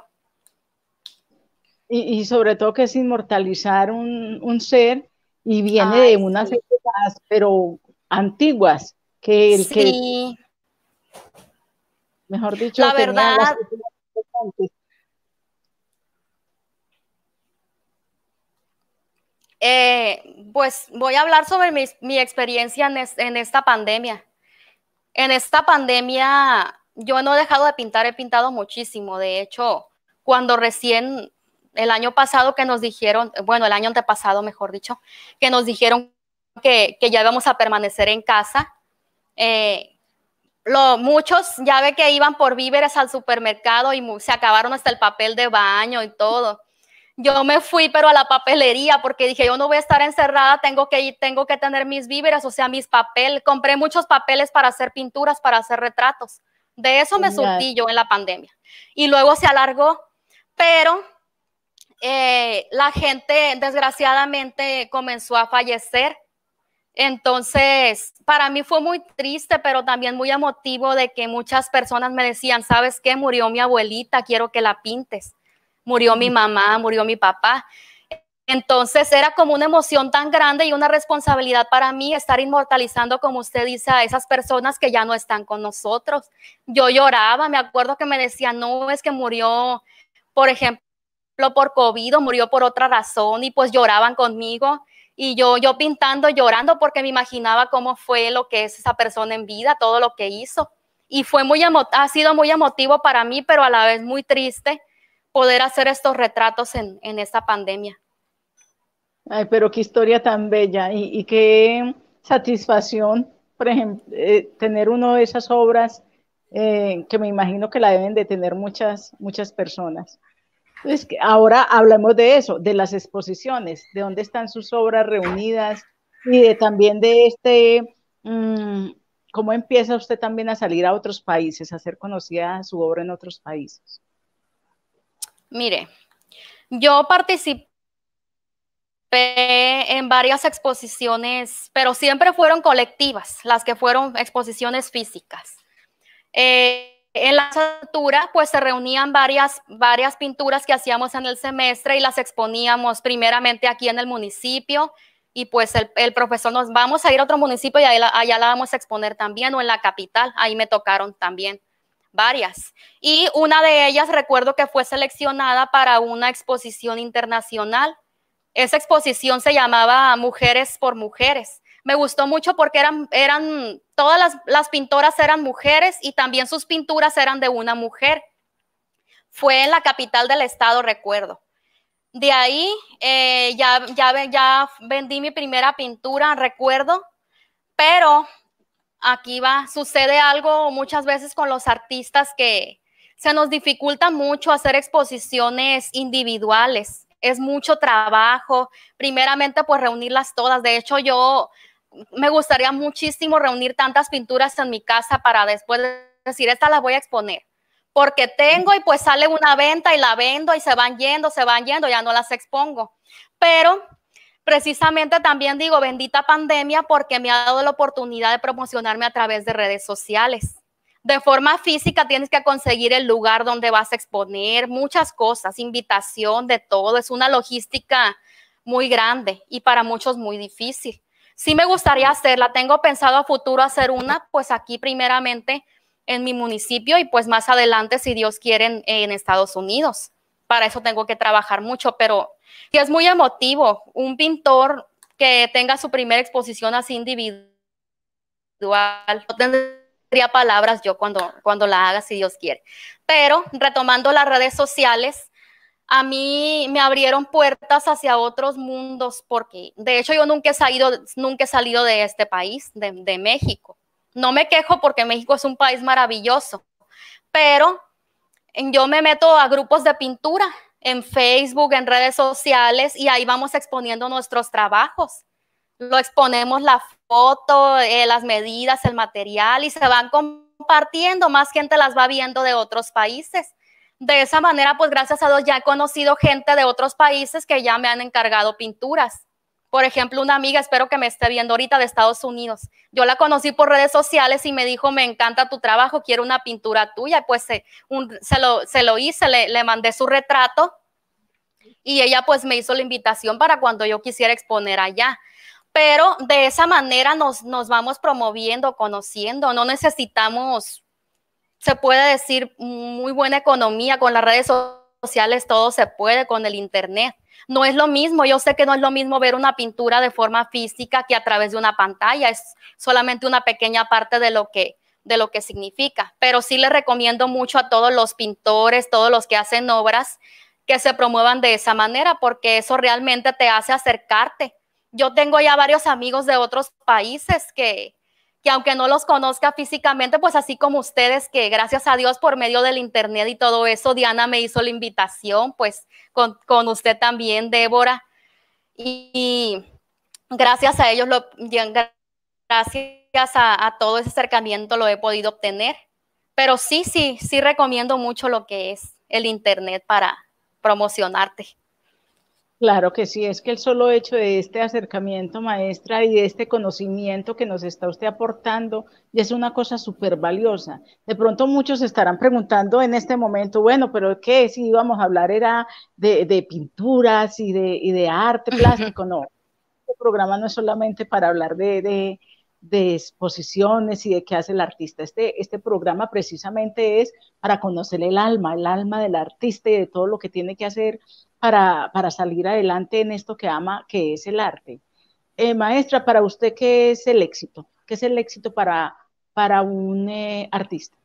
Y sobre todo que es inmortalizar un ser y viene de unas épocas, pero antiguas, que el sí. mejor dicho, la verdad, pues voy a hablar sobre mi experiencia en esta pandemia. En esta pandemia yo no he dejado de pintar, he pintado muchísimo. De hecho, cuando recién el año pasado que nos dijeron, bueno, el año antepasado, mejor dicho, que nos dijeron que ya íbamos a permanecer en casa. Muchos ya ve que iban por víveres al supermercado y se acabaron hasta el papel de baño y todo. Yo me fui, pero a la papelería, porque dije, yo no voy a estar encerrada, tengo que tener mis víveres, o sea, mis papeles. Compré muchos papeles para hacer pinturas, para hacer retratos. De eso me surtí yo en la pandemia. Y luego se alargó, pero la gente desgraciadamente comenzó a fallecer. Entonces, para mí fue muy triste, pero también muy emotivo de que muchas personas me decían, ¿sabes qué? Murió mi abuelita, quiero que la pintes. Murió mi mamá, murió mi papá. Entonces era como una emoción tan grande y una responsabilidad para mí estar inmortalizando, como usted dice, a esas personas que ya no están con nosotros. Yo lloraba, me acuerdo que me decían, no, es que murió, por ejemplo, por COVID o murió por otra razón, y pues lloraban conmigo. Y yo pintando, llorando, porque me imaginaba cómo fue lo que es esa persona en vida, todo lo que hizo. Y ha sido muy emotivo para mí, pero a la vez muy triste poder hacer estos retratos en esta pandemia. Ay, pero qué historia tan bella y qué satisfacción, por ejemplo, tener uno de esas obras que me imagino que la deben de tener muchas personas. Entonces, ahora hablamos de eso, de las exposiciones, de dónde están sus obras reunidas y también de cómo empieza usted también a salir a otros países, a hacer conocida su obra en otros países. Mire, yo participé en varias exposiciones, pero siempre fueron colectivas, las que fueron exposiciones físicas. En la asignatura, pues se reunían varias pinturas que hacíamos en el semestre y las exponíamos primeramente aquí en el municipio, y pues el profesor nos vamos a ir a otro municipio y allá la vamos a exponer también, o en la capital, ahí me tocaron también varias. Y una de ellas recuerdo que fue seleccionada para una exposición internacional. Esa exposición se llamaba Mujeres por Mujeres. Me gustó mucho porque todas las pintoras eran mujeres y también sus pinturas eran de una mujer. Fue en la capital del estado, recuerdo. De ahí ya vendí mi primera pintura, recuerdo, pero aquí sucede algo muchas veces con los artistas, que se nos dificulta mucho hacer exposiciones individuales. Es mucho trabajo, primeramente pues reunirlas todas. De hecho, me gustaría muchísimo reunir tantas pinturas en mi casa para después decir, esta las voy a exponer, porque tengo, y pues sale una venta y la vendo y se van yendo, ya no las expongo. Pero precisamente también digo, bendita pandemia, porque me ha dado la oportunidad de promocionarme a través de redes sociales. De forma física tienes que conseguir el lugar donde vas a exponer, muchas cosas, invitación, de todo. Es una logística muy grande y para muchos muy difícil. Sí me gustaría hacerla, tengo pensado a futuro hacer una, pues aquí primeramente en mi municipio, y pues más adelante, si Dios quiere, en Estados Unidos. Para eso tengo que trabajar mucho, pero sí es muy emotivo un pintor que tenga su primera exposición así individual. No tendría palabras yo cuando la haga, si Dios quiere. Pero retomando las redes sociales, a mí me abrieron puertas hacia otros mundos, porque de hecho yo nunca he salido de este país, de México. No me quejo porque México es un país maravilloso, pero yo me meto a grupos de pintura en Facebook, en redes sociales, y ahí vamos exponiendo nuestros trabajos. Lo exponemos, la foto, las medidas, el material, y se van compartiendo, más gente las va viendo de otros países. De esa manera, pues gracias a Dios ya he conocido gente de otros países que ya me han encargado pinturas. Por ejemplo, una amiga, espero que me esté viendo ahorita, de Estados Unidos. Yo la conocí por redes sociales y me dijo, me encanta tu trabajo, quiero una pintura tuya. Pues se lo hice, le mandé su retrato, y ella pues me hizo la invitación para cuando yo quisiera exponer allá. Pero de esa manera nos vamos promoviendo, conociendo. No necesitamos, se puede decir, muy buena economía. Con las redes sociales todo se puede, con el internet. No es lo mismo, yo sé que no es lo mismo ver una pintura de forma física que a través de una pantalla. Es solamente una pequeña parte de lo que significa. Pero sí le recomiendo mucho a todos los pintores, todos los que hacen obras, que se promuevan de esa manera, porque eso realmente te hace acercarte. yo tengo ya varios amigos de otros países que aunque no los conozca físicamente, pues así como ustedes, que gracias a Dios por medio del internet y todo eso, Diana me hizo la invitación, pues con usted también, Débora, y gracias a ellos, gracias a todo ese acercamiento lo he podido obtener. Pero sí recomiendo mucho lo que es el internet para promocionarte. Claro que sí, es que el solo hecho de este acercamiento, maestra, y de este conocimiento que nos está usted aportando, ya es una cosa súper valiosa. De pronto muchos estarán preguntando en este momento, bueno, pero ¿qué? Si íbamos a hablar era de pinturas y de arte plástico, no. Este programa no es solamente para hablar de exposiciones y de qué hace el artista. Este programa precisamente es para conocer el alma del artista y de todo lo que tiene que hacer para salir adelante en esto que ama, que es el arte. Maestra, para usted, ¿qué es el éxito? ¿Qué es el éxito para un artista?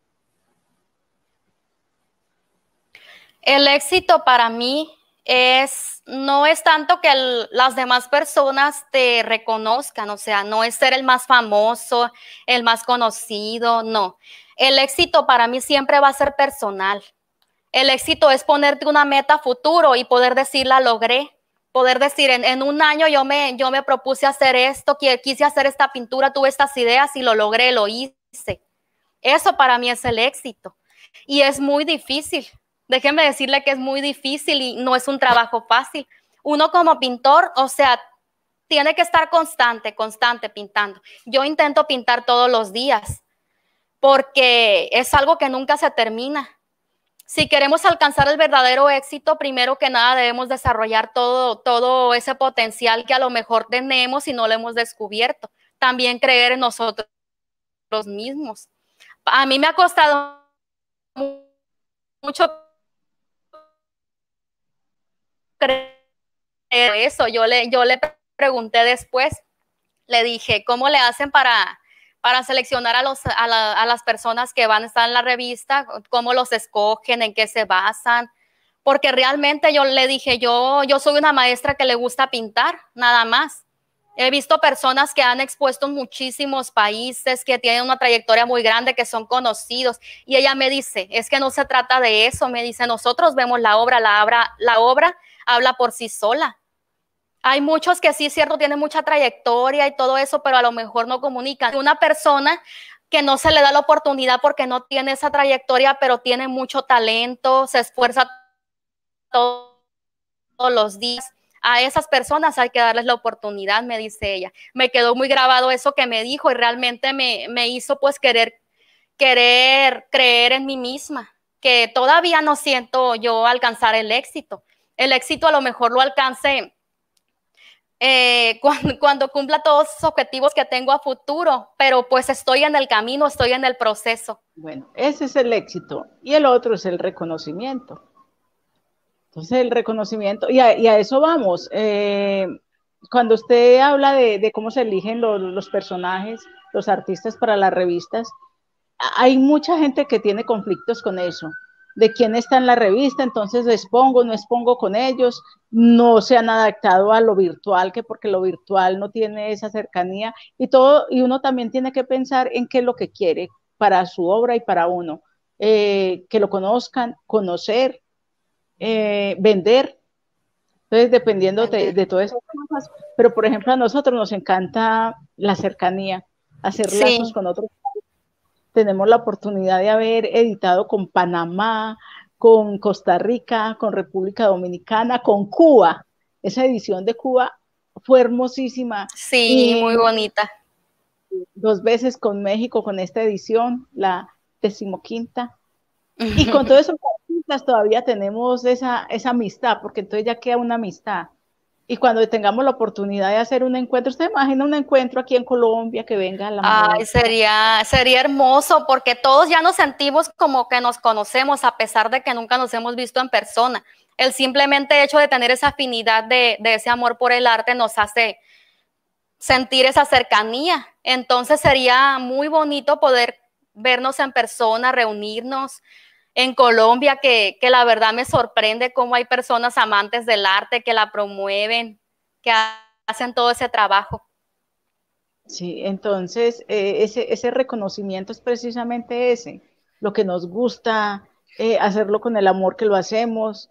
El éxito para mí no es tanto que las demás personas te reconozcan, o sea, no es ser el más famoso, el más conocido, no. El éxito para mí siempre va a ser personal. El éxito es ponerte una meta futuro y poder decir, la logré. Poder decir, en un año yo me propuse hacer esto, quise hacer esta pintura, tuve estas ideas y lo logré, lo hice. Eso para mí es el éxito. Y es muy difícil. Déjenme decirle que es muy difícil y no es un trabajo fácil. Uno como pintor, o sea, tiene que estar constante pintando. Yo intento pintar todos los días porque es algo que nunca se termina. Si queremos alcanzar el verdadero éxito, primero que nada debemos desarrollar todo ese potencial que a lo mejor tenemos y no lo hemos descubierto. También creer en nosotros mismos. A mí me ha costado mucho creer eso. Yo le pregunté después, le dije, ¿cómo le hacen para seleccionar a las personas que van a estar en la revista? ¿Cómo los escogen? ¿En qué se basan? Porque realmente yo le dije, yo soy una maestra que le gusta pintar, nada más. He visto personas que han expuesto en muchísimos países, que tienen una trayectoria muy grande, que son conocidos. Y ella me dice, es que no se trata de eso. Me dice, nosotros vemos la obra habla por sí sola. Hay muchos que sí, es cierto, tienen mucha trayectoria y todo eso, pero a lo mejor no comunican. Una persona que no se le da la oportunidad porque no tiene esa trayectoria, pero tiene mucho talento, se esfuerza todos los días. A esas personas hay que darles la oportunidad, me dice ella. Me quedó muy grabado eso que me dijo y realmente me hizo pues querer creer en mí misma, que todavía no siento yo alcanzar el éxito. El éxito a lo mejor lo alcance cuando cumpla todos los objetivos que tengo a futuro, pero pues estoy en el camino, estoy en el proceso. Bueno, ese es el éxito y el otro es el reconocimiento. Entonces el reconocimiento, y a eso vamos. Cuando usted habla de cómo se eligen los personajes, los artistas para las revistas, hay mucha gente que tiene conflictos con eso, de quién está en la revista, entonces expongo, no expongo con ellos, no se han adaptado a lo virtual, que porque lo virtual no tiene esa cercanía y todo, y uno también tiene que pensar en qué es lo que quiere para su obra y para uno, que lo conozcan, conocer, vender. Entonces, dependiendo de todas esas cosas, pero por ejemplo a nosotros nos encanta la cercanía, hacer lazos con otros. Tenemos la oportunidad de haber editado con Panamá, con Costa Rica, con República Dominicana, con Cuba. Esa edición de Cuba fue hermosísima. Sí, muy bonita. 2 veces con México, con esta edición, la 15ª. Y con todos esos artistas todavía tenemos esa amistad, porque entonces ya queda una amistad. Y cuando tengamos la oportunidad de hacer un encuentro, ¿usted imagina un encuentro aquí en Colombia que venga la maestra? Ay, sería hermoso, porque todos ya nos sentimos como que nos conocemos, a pesar de que nunca nos hemos visto en persona. El simplemente hecho de tener esa afinidad de ese amor por el arte nos hace sentir esa cercanía. Entonces sería muy bonito poder vernos en persona, reunirnos. En Colombia, que la verdad me sorprende cómo hay personas amantes del arte que la promueven, que hacen todo ese trabajo. Sí, entonces ese reconocimiento es precisamente ese, lo que nos gusta, hacerlo con el amor que lo hacemos.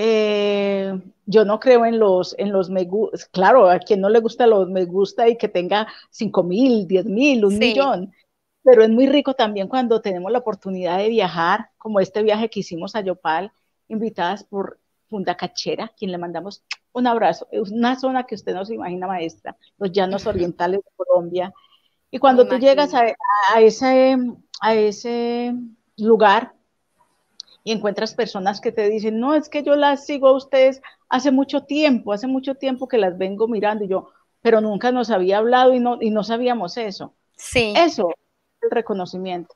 Yo no creo en los me gusta, claro, a quien no le gusta los me gusta y que tenga 5.000, 10.000, un Sí. millón, pero es muy rico también cuando tenemos la oportunidad de viajar, como este viaje que hicimos a Yopal, invitadas por Fundacachera, quien le mandamos un abrazo. Es una zona que usted no se imagina, maestra, los llanos orientales de Colombia. Y Me cuando tú llegas imagino. a ese lugar y encuentras personas que te dicen, no, es que yo las sigo a ustedes hace mucho tiempo que las vengo mirando, y yo, pero nunca nos había hablado y no sabíamos eso. Sí. Eso es el reconocimiento.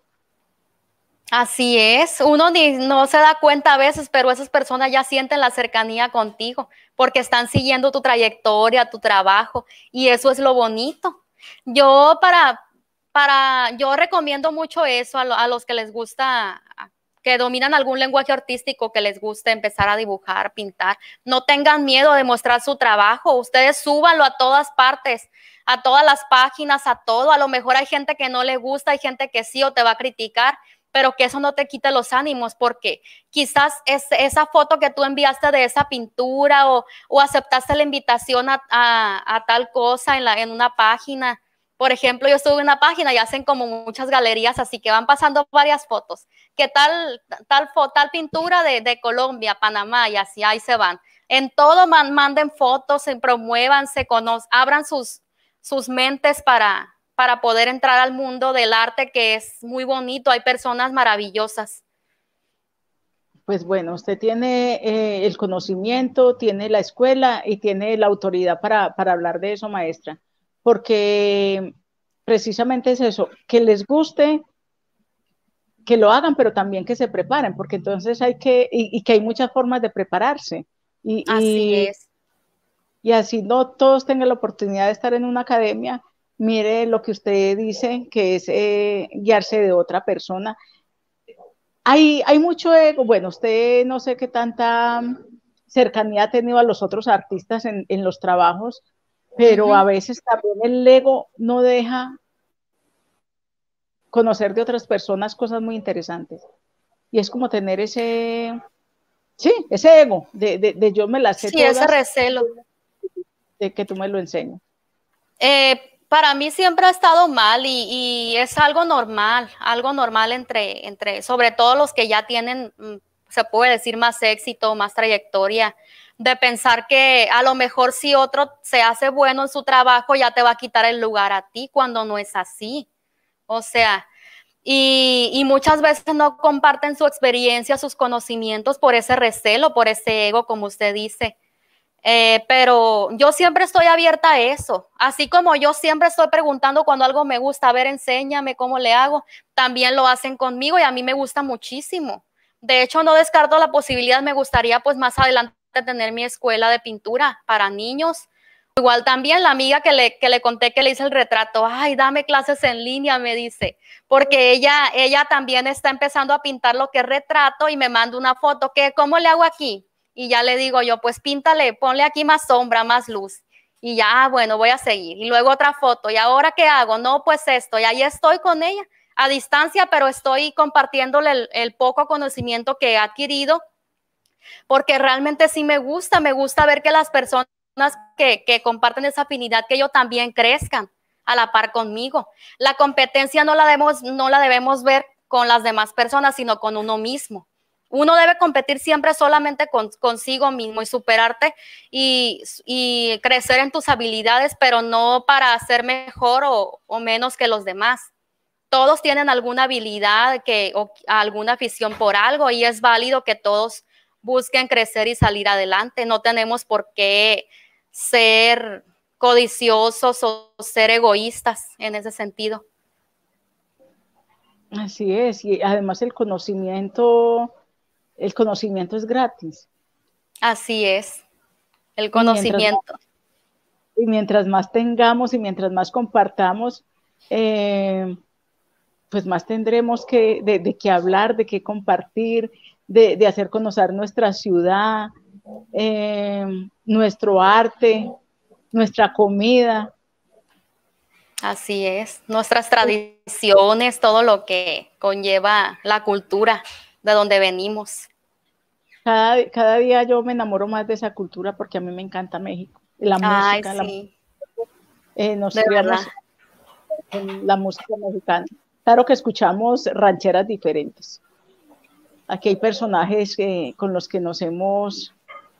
Así es, uno no se da cuenta a veces, pero esas personas ya sienten la cercanía contigo porque están siguiendo tu trayectoria, tu trabajo, y eso es lo bonito. Yo yo recomiendo mucho eso a los que les gusta, que dominan algún lenguaje artístico, que les gusta empezar a dibujar, pintar. No tengan miedo de mostrar su trabajo, ustedes súbanlo a todas partes, a todas las páginas, a todo. A lo mejor hay gente que no le gusta, hay gente que sí o te va a criticar, pero que eso no te quite los ánimos, porque quizás esa foto que tú enviaste de esa pintura o aceptaste la invitación a tal cosa en una página. Por ejemplo, yo estuve en una página y hacen como muchas galerías, así que van pasando varias fotos. ¿Qué tal pintura de Colombia, Panamá? Y así ahí se van. En todo manden fotos, promuevan, abran sus mentes para poder entrar al mundo del arte, que es muy bonito. Hay personas maravillosas. Pues bueno, usted tiene el conocimiento, tiene la escuela y tiene la autoridad para hablar de eso, maestra, porque precisamente es eso, que les guste, que lo hagan, pero también que se preparen, porque entonces y que hay muchas formas de prepararse. Y, Así y, es. y así no todos tengan la oportunidad de estar en una academia, mire lo que usted dice, que es guiarse de otra persona. Hay mucho ego, bueno, usted no sé qué tanta cercanía ha tenido a los otros artistas en los trabajos, pero a veces también el ego no deja conocer de otras personas cosas muy interesantes. Y es como tener sí, ese ego de yo me las sé Sí, ese todas, recelo. de que tú me lo enseñas. Para mí siempre ha estado mal y es algo normal sobre todo los que ya tienen, se puede decir, más éxito, más trayectoria, de pensar que a lo mejor si otro se hace bueno en su trabajo ya te va a quitar el lugar a ti, cuando no es así. O sea, y muchas veces no comparten su experiencia, sus conocimientos por ese recelo, por ese ego, como usted dice. Pero yo siempre estoy abierta a eso, así como yo siempre estoy preguntando cuando algo me gusta, a ver, enséñame cómo le hago, también lo hacen conmigo y a mí me gusta muchísimo. De hecho, no descarto la posibilidad, me gustaría pues más adelante tener mi escuela de pintura para niños. Igual también la amiga que le conté que le hice el retrato, ay, dame clases en línea, me dice, porque ella también está empezando a pintar lo que es retrato y me manda una foto, ¿cómo le hago aquí? Y ya le digo yo, pues píntale, ponle aquí más sombra, más luz. Y ya, bueno, voy a seguir. Y luego otra foto. ¿Y ahora qué hago? No, pues esto. Y ahí estoy con ella a distancia, pero estoy compartiéndole el poco conocimiento que he adquirido, porque realmente sí me gusta ver que las personas que comparten esa afinidad, que ellos también crezcan a la par conmigo. La competencia no la debemos ver con las demás personas, sino con uno mismo. Uno debe competir siempre solamente consigo mismo y superarte y crecer en tus habilidades, pero no para ser mejor o menos que los demás. Todos tienen alguna habilidad o alguna afición por algo y es válido que todos busquen crecer y salir adelante. No tenemos por qué ser codiciosos o ser egoístas en ese sentido. Así es, y además el conocimiento es gratis. Así es, el Y conocimiento. mientras más tengamos y mientras más compartamos, pues más tendremos de qué hablar, de qué compartir, de hacer conocer nuestra ciudad, nuestro arte. nuestra comida. Así es, nuestras tradiciones, todo lo que conlleva la cultura de donde venimos. Cada día yo me enamoro más de esa cultura porque a mí me encanta México. La Ay, música, sí, nos de verdad. criamos con la música mexicana. Claro que escuchamos rancheras diferentes. Aquí hay personajes con los que nos hemos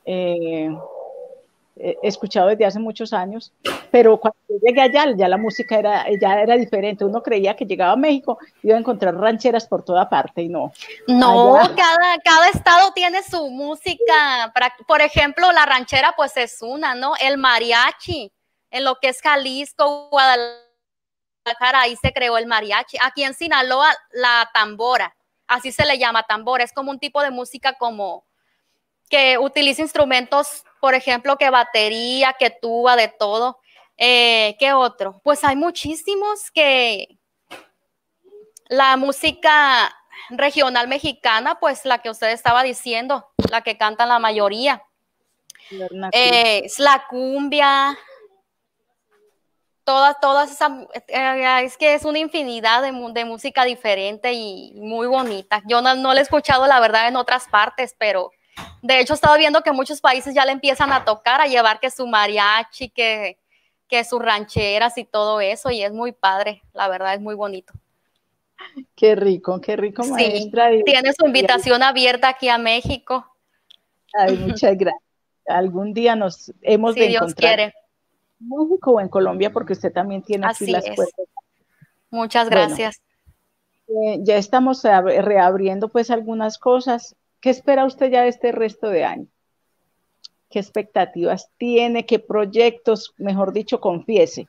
escuchado desde hace muchos años, pero cuando yo llegué allá, ya la música ya era diferente. Uno creía que llegaba a México iba a encontrar rancheras por toda parte y no. No, Allá, cada estado tiene su música. Por ejemplo, la ranchera pues es una, ¿no? El mariachi, en lo que es Jalisco, Guadalajara, ahí se creó el mariachi. Aquí en Sinaloa, la tambora, así se le llama tambora, es como un tipo de música como que utiliza instrumentos, por ejemplo, que batería, que tuba, de todo. ¿Qué otro? Pues hay muchísimos que la música regional mexicana, pues la que usted estaba diciendo, la que cantan la mayoría, es la cumbia, todas esas, es que es una infinidad de música diferente y muy bonita. Yo no la he escuchado, la verdad, en otras partes, pero de hecho he estado viendo que muchos países ya le empiezan a tocar, a llevar que su mariachi, que sus rancheras y todo eso, y es muy padre, la verdad, es muy bonito. qué rico, Sí, maestra. tiene su invitación abierta aquí a México. Ay, muchas gracias. Algún día nos hemos Si de Dios encontrar quiere. en México o en Colombia, porque usted también tiene aquí Así las es. puertas. Muchas Bueno, gracias. ya estamos reabriendo pues algunas cosas. ¿Qué espera usted ya de este resto de año? ¿Qué expectativas tiene? ¿Qué proyectos, mejor dicho, confiese?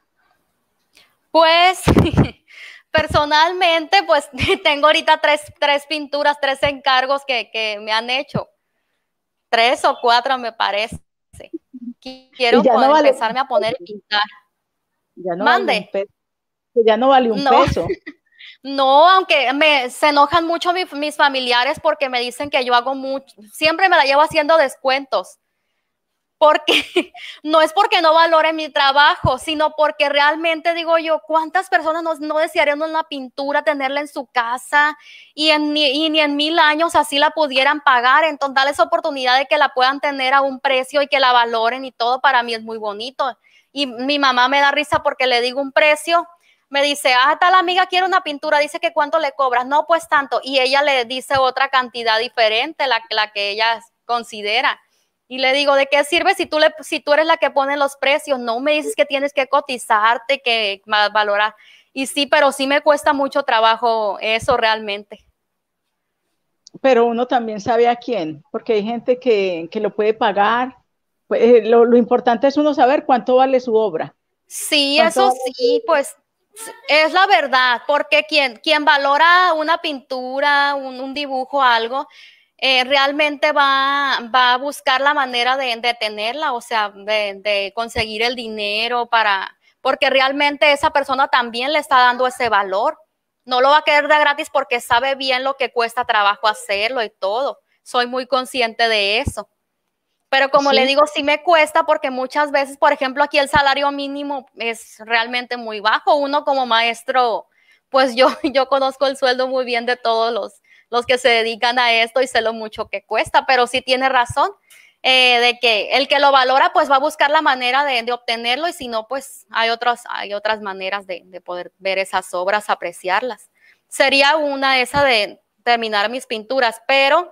Pues personalmente, pues tengo ahorita tres pinturas, 3 encargos que me han hecho. 3 o 4 me parece. Y Quiero ya no vale, empezarme a poner y pintar. ya no vale un Mande. peso, ya no vale un No, peso. no, aunque se enojan mucho mis familiares porque me dicen que yo hago mucho, siempre me la llevo haciendo descuentos. Porque no es porque no valore mi trabajo, sino porque realmente digo yo, ¿cuántas personas no desearían una pintura, tenerla en su casa y ni en 1000 años así la pudieran pagar? Entonces, darles oportunidad de que la puedan tener a un precio y que la valoren y todo, para mí es muy bonito. Y mi mamá me da risa porque le digo un precio, me dice, tal amiga quiere una pintura, dice que cuánto le cobras, no, pues tanto, y ella le dice otra cantidad diferente, la que ella considera. Y le digo, ¿de qué sirve si tú eres la que pone los precios? No me dices que tienes que cotizarte, que valorar. Y sí, pero sí me cuesta mucho trabajo eso realmente. Pero uno también sabe a quién, porque hay gente que lo puede pagar. Pues, lo importante es uno saber cuánto vale su obra. Sí, ¿Cuánto eso vale sí, pues es la verdad, porque quien valora una pintura, un dibujo, algo, realmente va a buscar la manera de tenerla, o sea, de conseguir el dinero porque realmente esa persona también le está dando ese valor. No lo va a querer de gratis porque sabe bien lo que cuesta trabajo hacerlo y todo. Soy muy consciente de eso. Pero como le Sí, digo, sí me cuesta porque muchas veces, por ejemplo, aquí el salario mínimo es realmente muy bajo. Uno como maestro, pues yo conozco el sueldo muy bien de todos los que se dedican a esto y sé lo mucho que cuesta, pero sí tiene razón de que el que lo valora pues va a buscar la manera de obtenerlo, y si no, pues hay otras maneras de poder ver esas obras, apreciarlas. Sería una esa de terminar mis pinturas, pero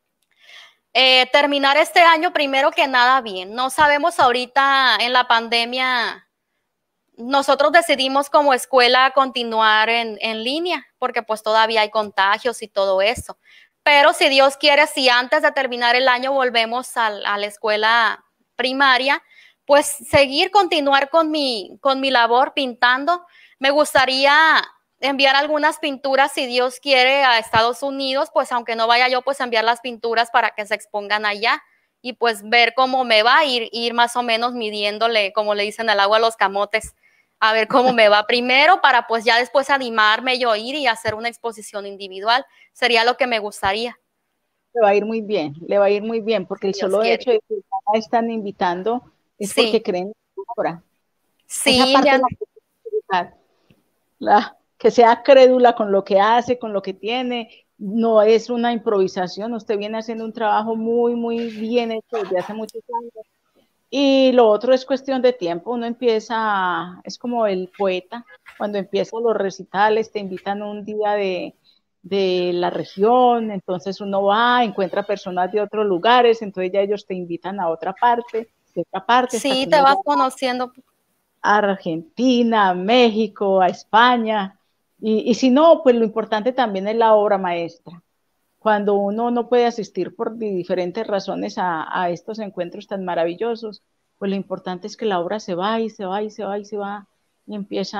terminar este año primero que nada bien. No sabemos ahorita en la pandemia, nosotros decidimos como escuela continuar en línea porque pues todavía hay contagios y todo eso. Pero si Dios quiere, si antes de terminar el año volvemos a la escuela primaria, pues continuar con mi labor pintando. Me gustaría enviar algunas pinturas, si Dios quiere, a Estados Unidos, pues aunque no vaya yo, pues enviar las pinturas para que se expongan allá y pues ver cómo me va, ir más o menos midiéndole, como le dicen, al agua a los camotes, a ver cómo me va primero para pues ya después animarme yo a ir y hacer una exposición individual. Sería lo que me gustaría. le va a ir muy bien, le va a ir muy bien, porque Si el Dios solo quiere. hecho de que ya están invitando es porque Sí, creen obra. Sí, Esa parte que sea crédula con lo que hace, con lo que tiene, no es una improvisación, usted viene haciendo un trabajo muy, muy bien hecho desde hace muchos años. Y lo otro es cuestión de tiempo, uno empieza, es como el poeta, cuando empieza los recitales, te invitan un día de la región, entonces uno va, encuentra personas de otros lugares, entonces ya ellos te invitan a otra parte, de otra parte, hasta sí, que te uno vas ya conociendo. a Argentina, a México, a España, y si no, pues lo importante también es la obra maestra. Cuando uno no puede asistir por diferentes razones a estos encuentros tan maravillosos, pues lo importante es que la obra se va y se va y se va y se va y empieza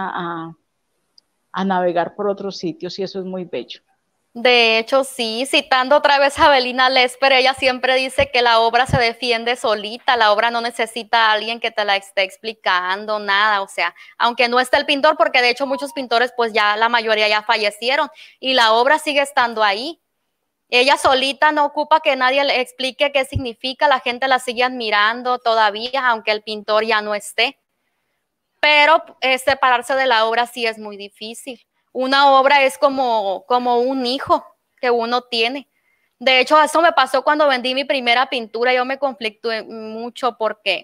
a navegar por otros sitios y eso es muy bello. De hecho, sí, citando otra vez a Belina Lesper, ella siempre dice que la obra se defiende solita, la obra no necesita a alguien que te la esté explicando, nada, o sea, aunque no esté el pintor, porque de hecho muchos pintores, pues ya la mayoría ya fallecieron y la obra sigue estando ahí. Ella solita no ocupa que nadie le explique qué significa, la gente la sigue admirando todavía, aunque el pintor ya no esté. Pero separarse de la obra sí es muy difícil. Una obra es como un hijo que uno tiene. De hecho, eso me pasó cuando vendí mi primera pintura. Yo me conflictué mucho porque,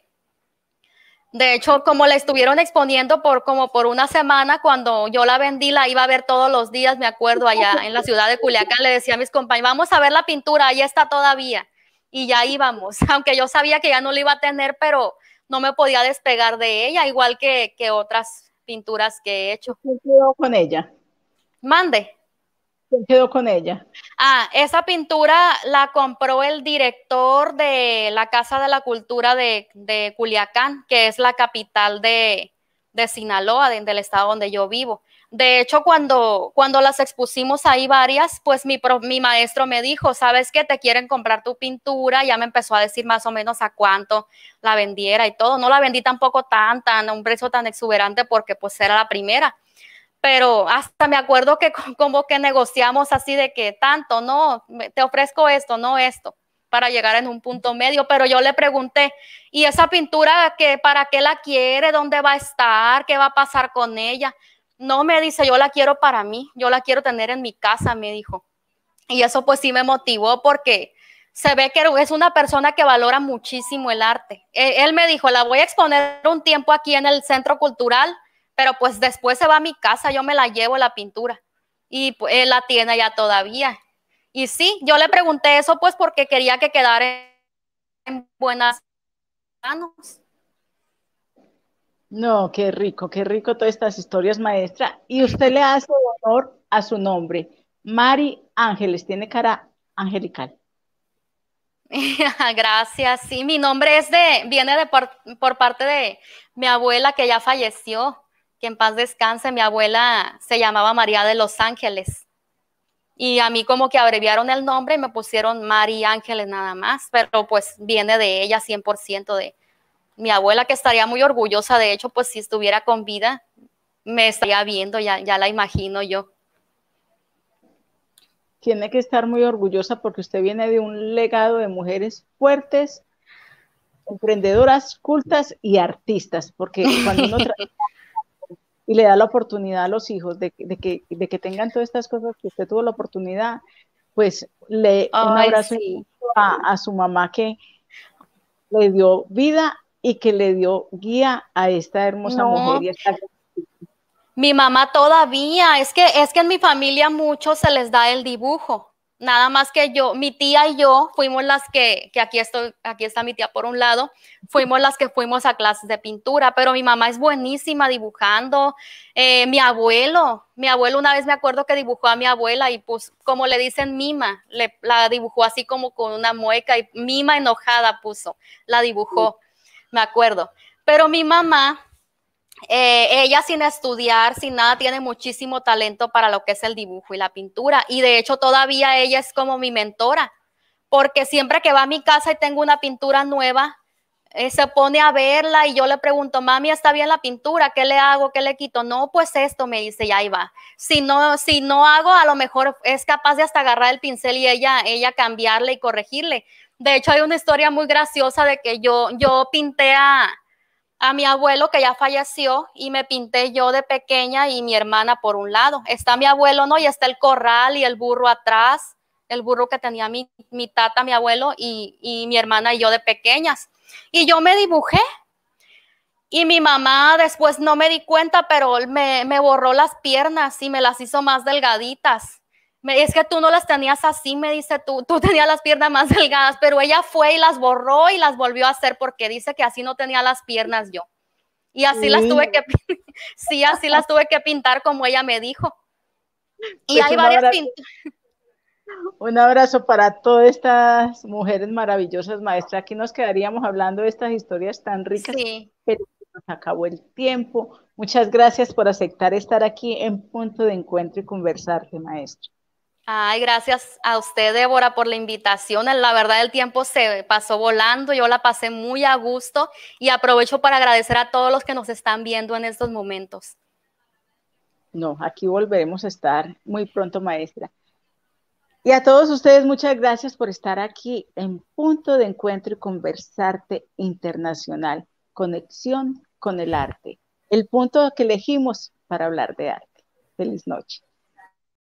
de hecho, como la estuvieron exponiendo como por una semana, cuando yo la vendí, la iba a ver todos los días, me acuerdo, allá en la ciudad de Culiacán, le decía a mis compañeros, vamos a ver la pintura, ahí está todavía. Y ya íbamos, aunque yo sabía que ya no la iba a tener, pero no me podía despegar de ella, igual que otras pinturas que he hecho. ¿Quién quedó con ella? Mande. ¿Quién quedó con ella? Ah, esa pintura la compró el director de la Casa de la Cultura de Culiacán, que es la capital de Sinaloa, del estado donde yo vivo. De hecho, cuando las expusimos ahí varias, pues mi maestro me dijo, ¿sabes qué? Te quieren comprar tu pintura. Ya me empezó a decir más o menos a cuánto la vendiera y todo. No la vendí tampoco tan a un precio tan exuberante porque pues era la primera. Pero hasta me acuerdo que como que negociamos así de que tanto, no, te ofrezco esto, no esto, para llegar en un punto medio, pero yo le pregunté, ¿y esa pintura para qué la quiere? ¿Dónde va a estar? ¿Qué va a pasar con ella? No, me dice, yo la quiero para mí, yo la quiero tener en mi casa, me dijo. Y eso pues sí me motivó porque se ve que es una persona que valora muchísimo el arte. Él me dijo, la voy a exponer un tiempo aquí en el Centro Cultural, pero pues después se va a mi casa, yo me la llevo la pintura y pues, él la tiene ya todavía. Y sí, yo le pregunté eso pues porque quería que quedara en buenas manos. No, qué rico todas estas historias, maestra. Y usted le hace honor a su nombre. Mari Ángeles, tiene cara angelical. Gracias, sí, mi nombre viene por parte de mi abuela que ya falleció, que en paz descanse. Mi abuela se llamaba María de los Ángeles y a mí como que abreviaron el nombre y me pusieron Mari Ángeles nada más, pero pues viene de ella 100%, de mi abuela, que estaría muy orgullosa. De hecho, pues si estuviera con vida me estaría viendo, ya la imagino yo. Tiene que estar muy orgullosa porque usted viene de un legado de mujeres fuertes, emprendedoras, cultas y artistas, porque cuando uno trabaja y le da la oportunidad a los hijos de que tengan todas estas cosas que usted tuvo la oportunidad, pues un Ay, abrazo sí. a su mamá que le dio vida y que le dio guía a esta hermosa mujer No, y esta. mi mamá todavía, es que en mi familia mucho se les da el dibujo. Nada más que yo, mi tía y yo fuimos las que aquí está mi tía por un lado, fuimos las que fuimos a clases de pintura, pero mi mamá es buenísima dibujando. Mi abuelo una vez me acuerdo que dibujó a mi abuela y pues como le dicen mima, la dibujó así como con una mueca y mima enojada puso, la dibujó, me acuerdo. Pero mi mamá, ella sin estudiar, sin nada, tiene muchísimo talento para lo que es el dibujo y la pintura. Y de hecho todavía ella es como mi mentora, porque siempre que va a mi casa y tengo una pintura nueva, se pone a verla y yo le pregunto, mami, ¿está bien la pintura? ¿Qué le hago? ¿Qué le quito? No, pues esto, me dice, y ahí va. Si no hago, a lo mejor es capaz de hasta agarrar el pincel y ella cambiarle y corregirle. De hecho, hay una historia muy graciosa de que yo pinté a mi abuelo que ya falleció y me pinté yo de pequeña y mi hermana por un lado. Está mi abuelo, ¿no? Y está el corral y el burro atrás, el burro que tenía mi tata, mi abuelo y mi hermana y yo de pequeñas. Y yo me dibujé. Y mi mamá después no me di cuenta, pero me borró las piernas y me las hizo más delgaditas. Es que tú no las tenías así, me dice, tú tenías las piernas más delgadas, pero ella fue y las borró y las volvió a hacer porque dice que así no tenía las piernas yo. Y así las tuve que, sí, así las tuve que pintar como ella me dijo. Y Pues hay varias pinturas. Un abrazo para todas estas mujeres maravillosas, maestra. Aquí nos quedaríamos hablando de estas historias tan ricas, Sí. pero nos acabó el tiempo. Muchas gracias por aceptar estar aquí en Punto de Encuentro y conversarte, maestra. Ay, gracias a usted, Débora, por la invitación. La verdad, el tiempo se pasó volando. Yo la pasé muy a gusto y aprovecho para agradecer a todos los que nos están viendo en estos momentos. No, aquí volveremos a estar muy pronto, maestra. Y a todos ustedes, muchas gracias por estar aquí en Punto de Encuentro y Conversarte Internacional. Conexión con el arte. El punto que elegimos para hablar de arte. Feliz noche.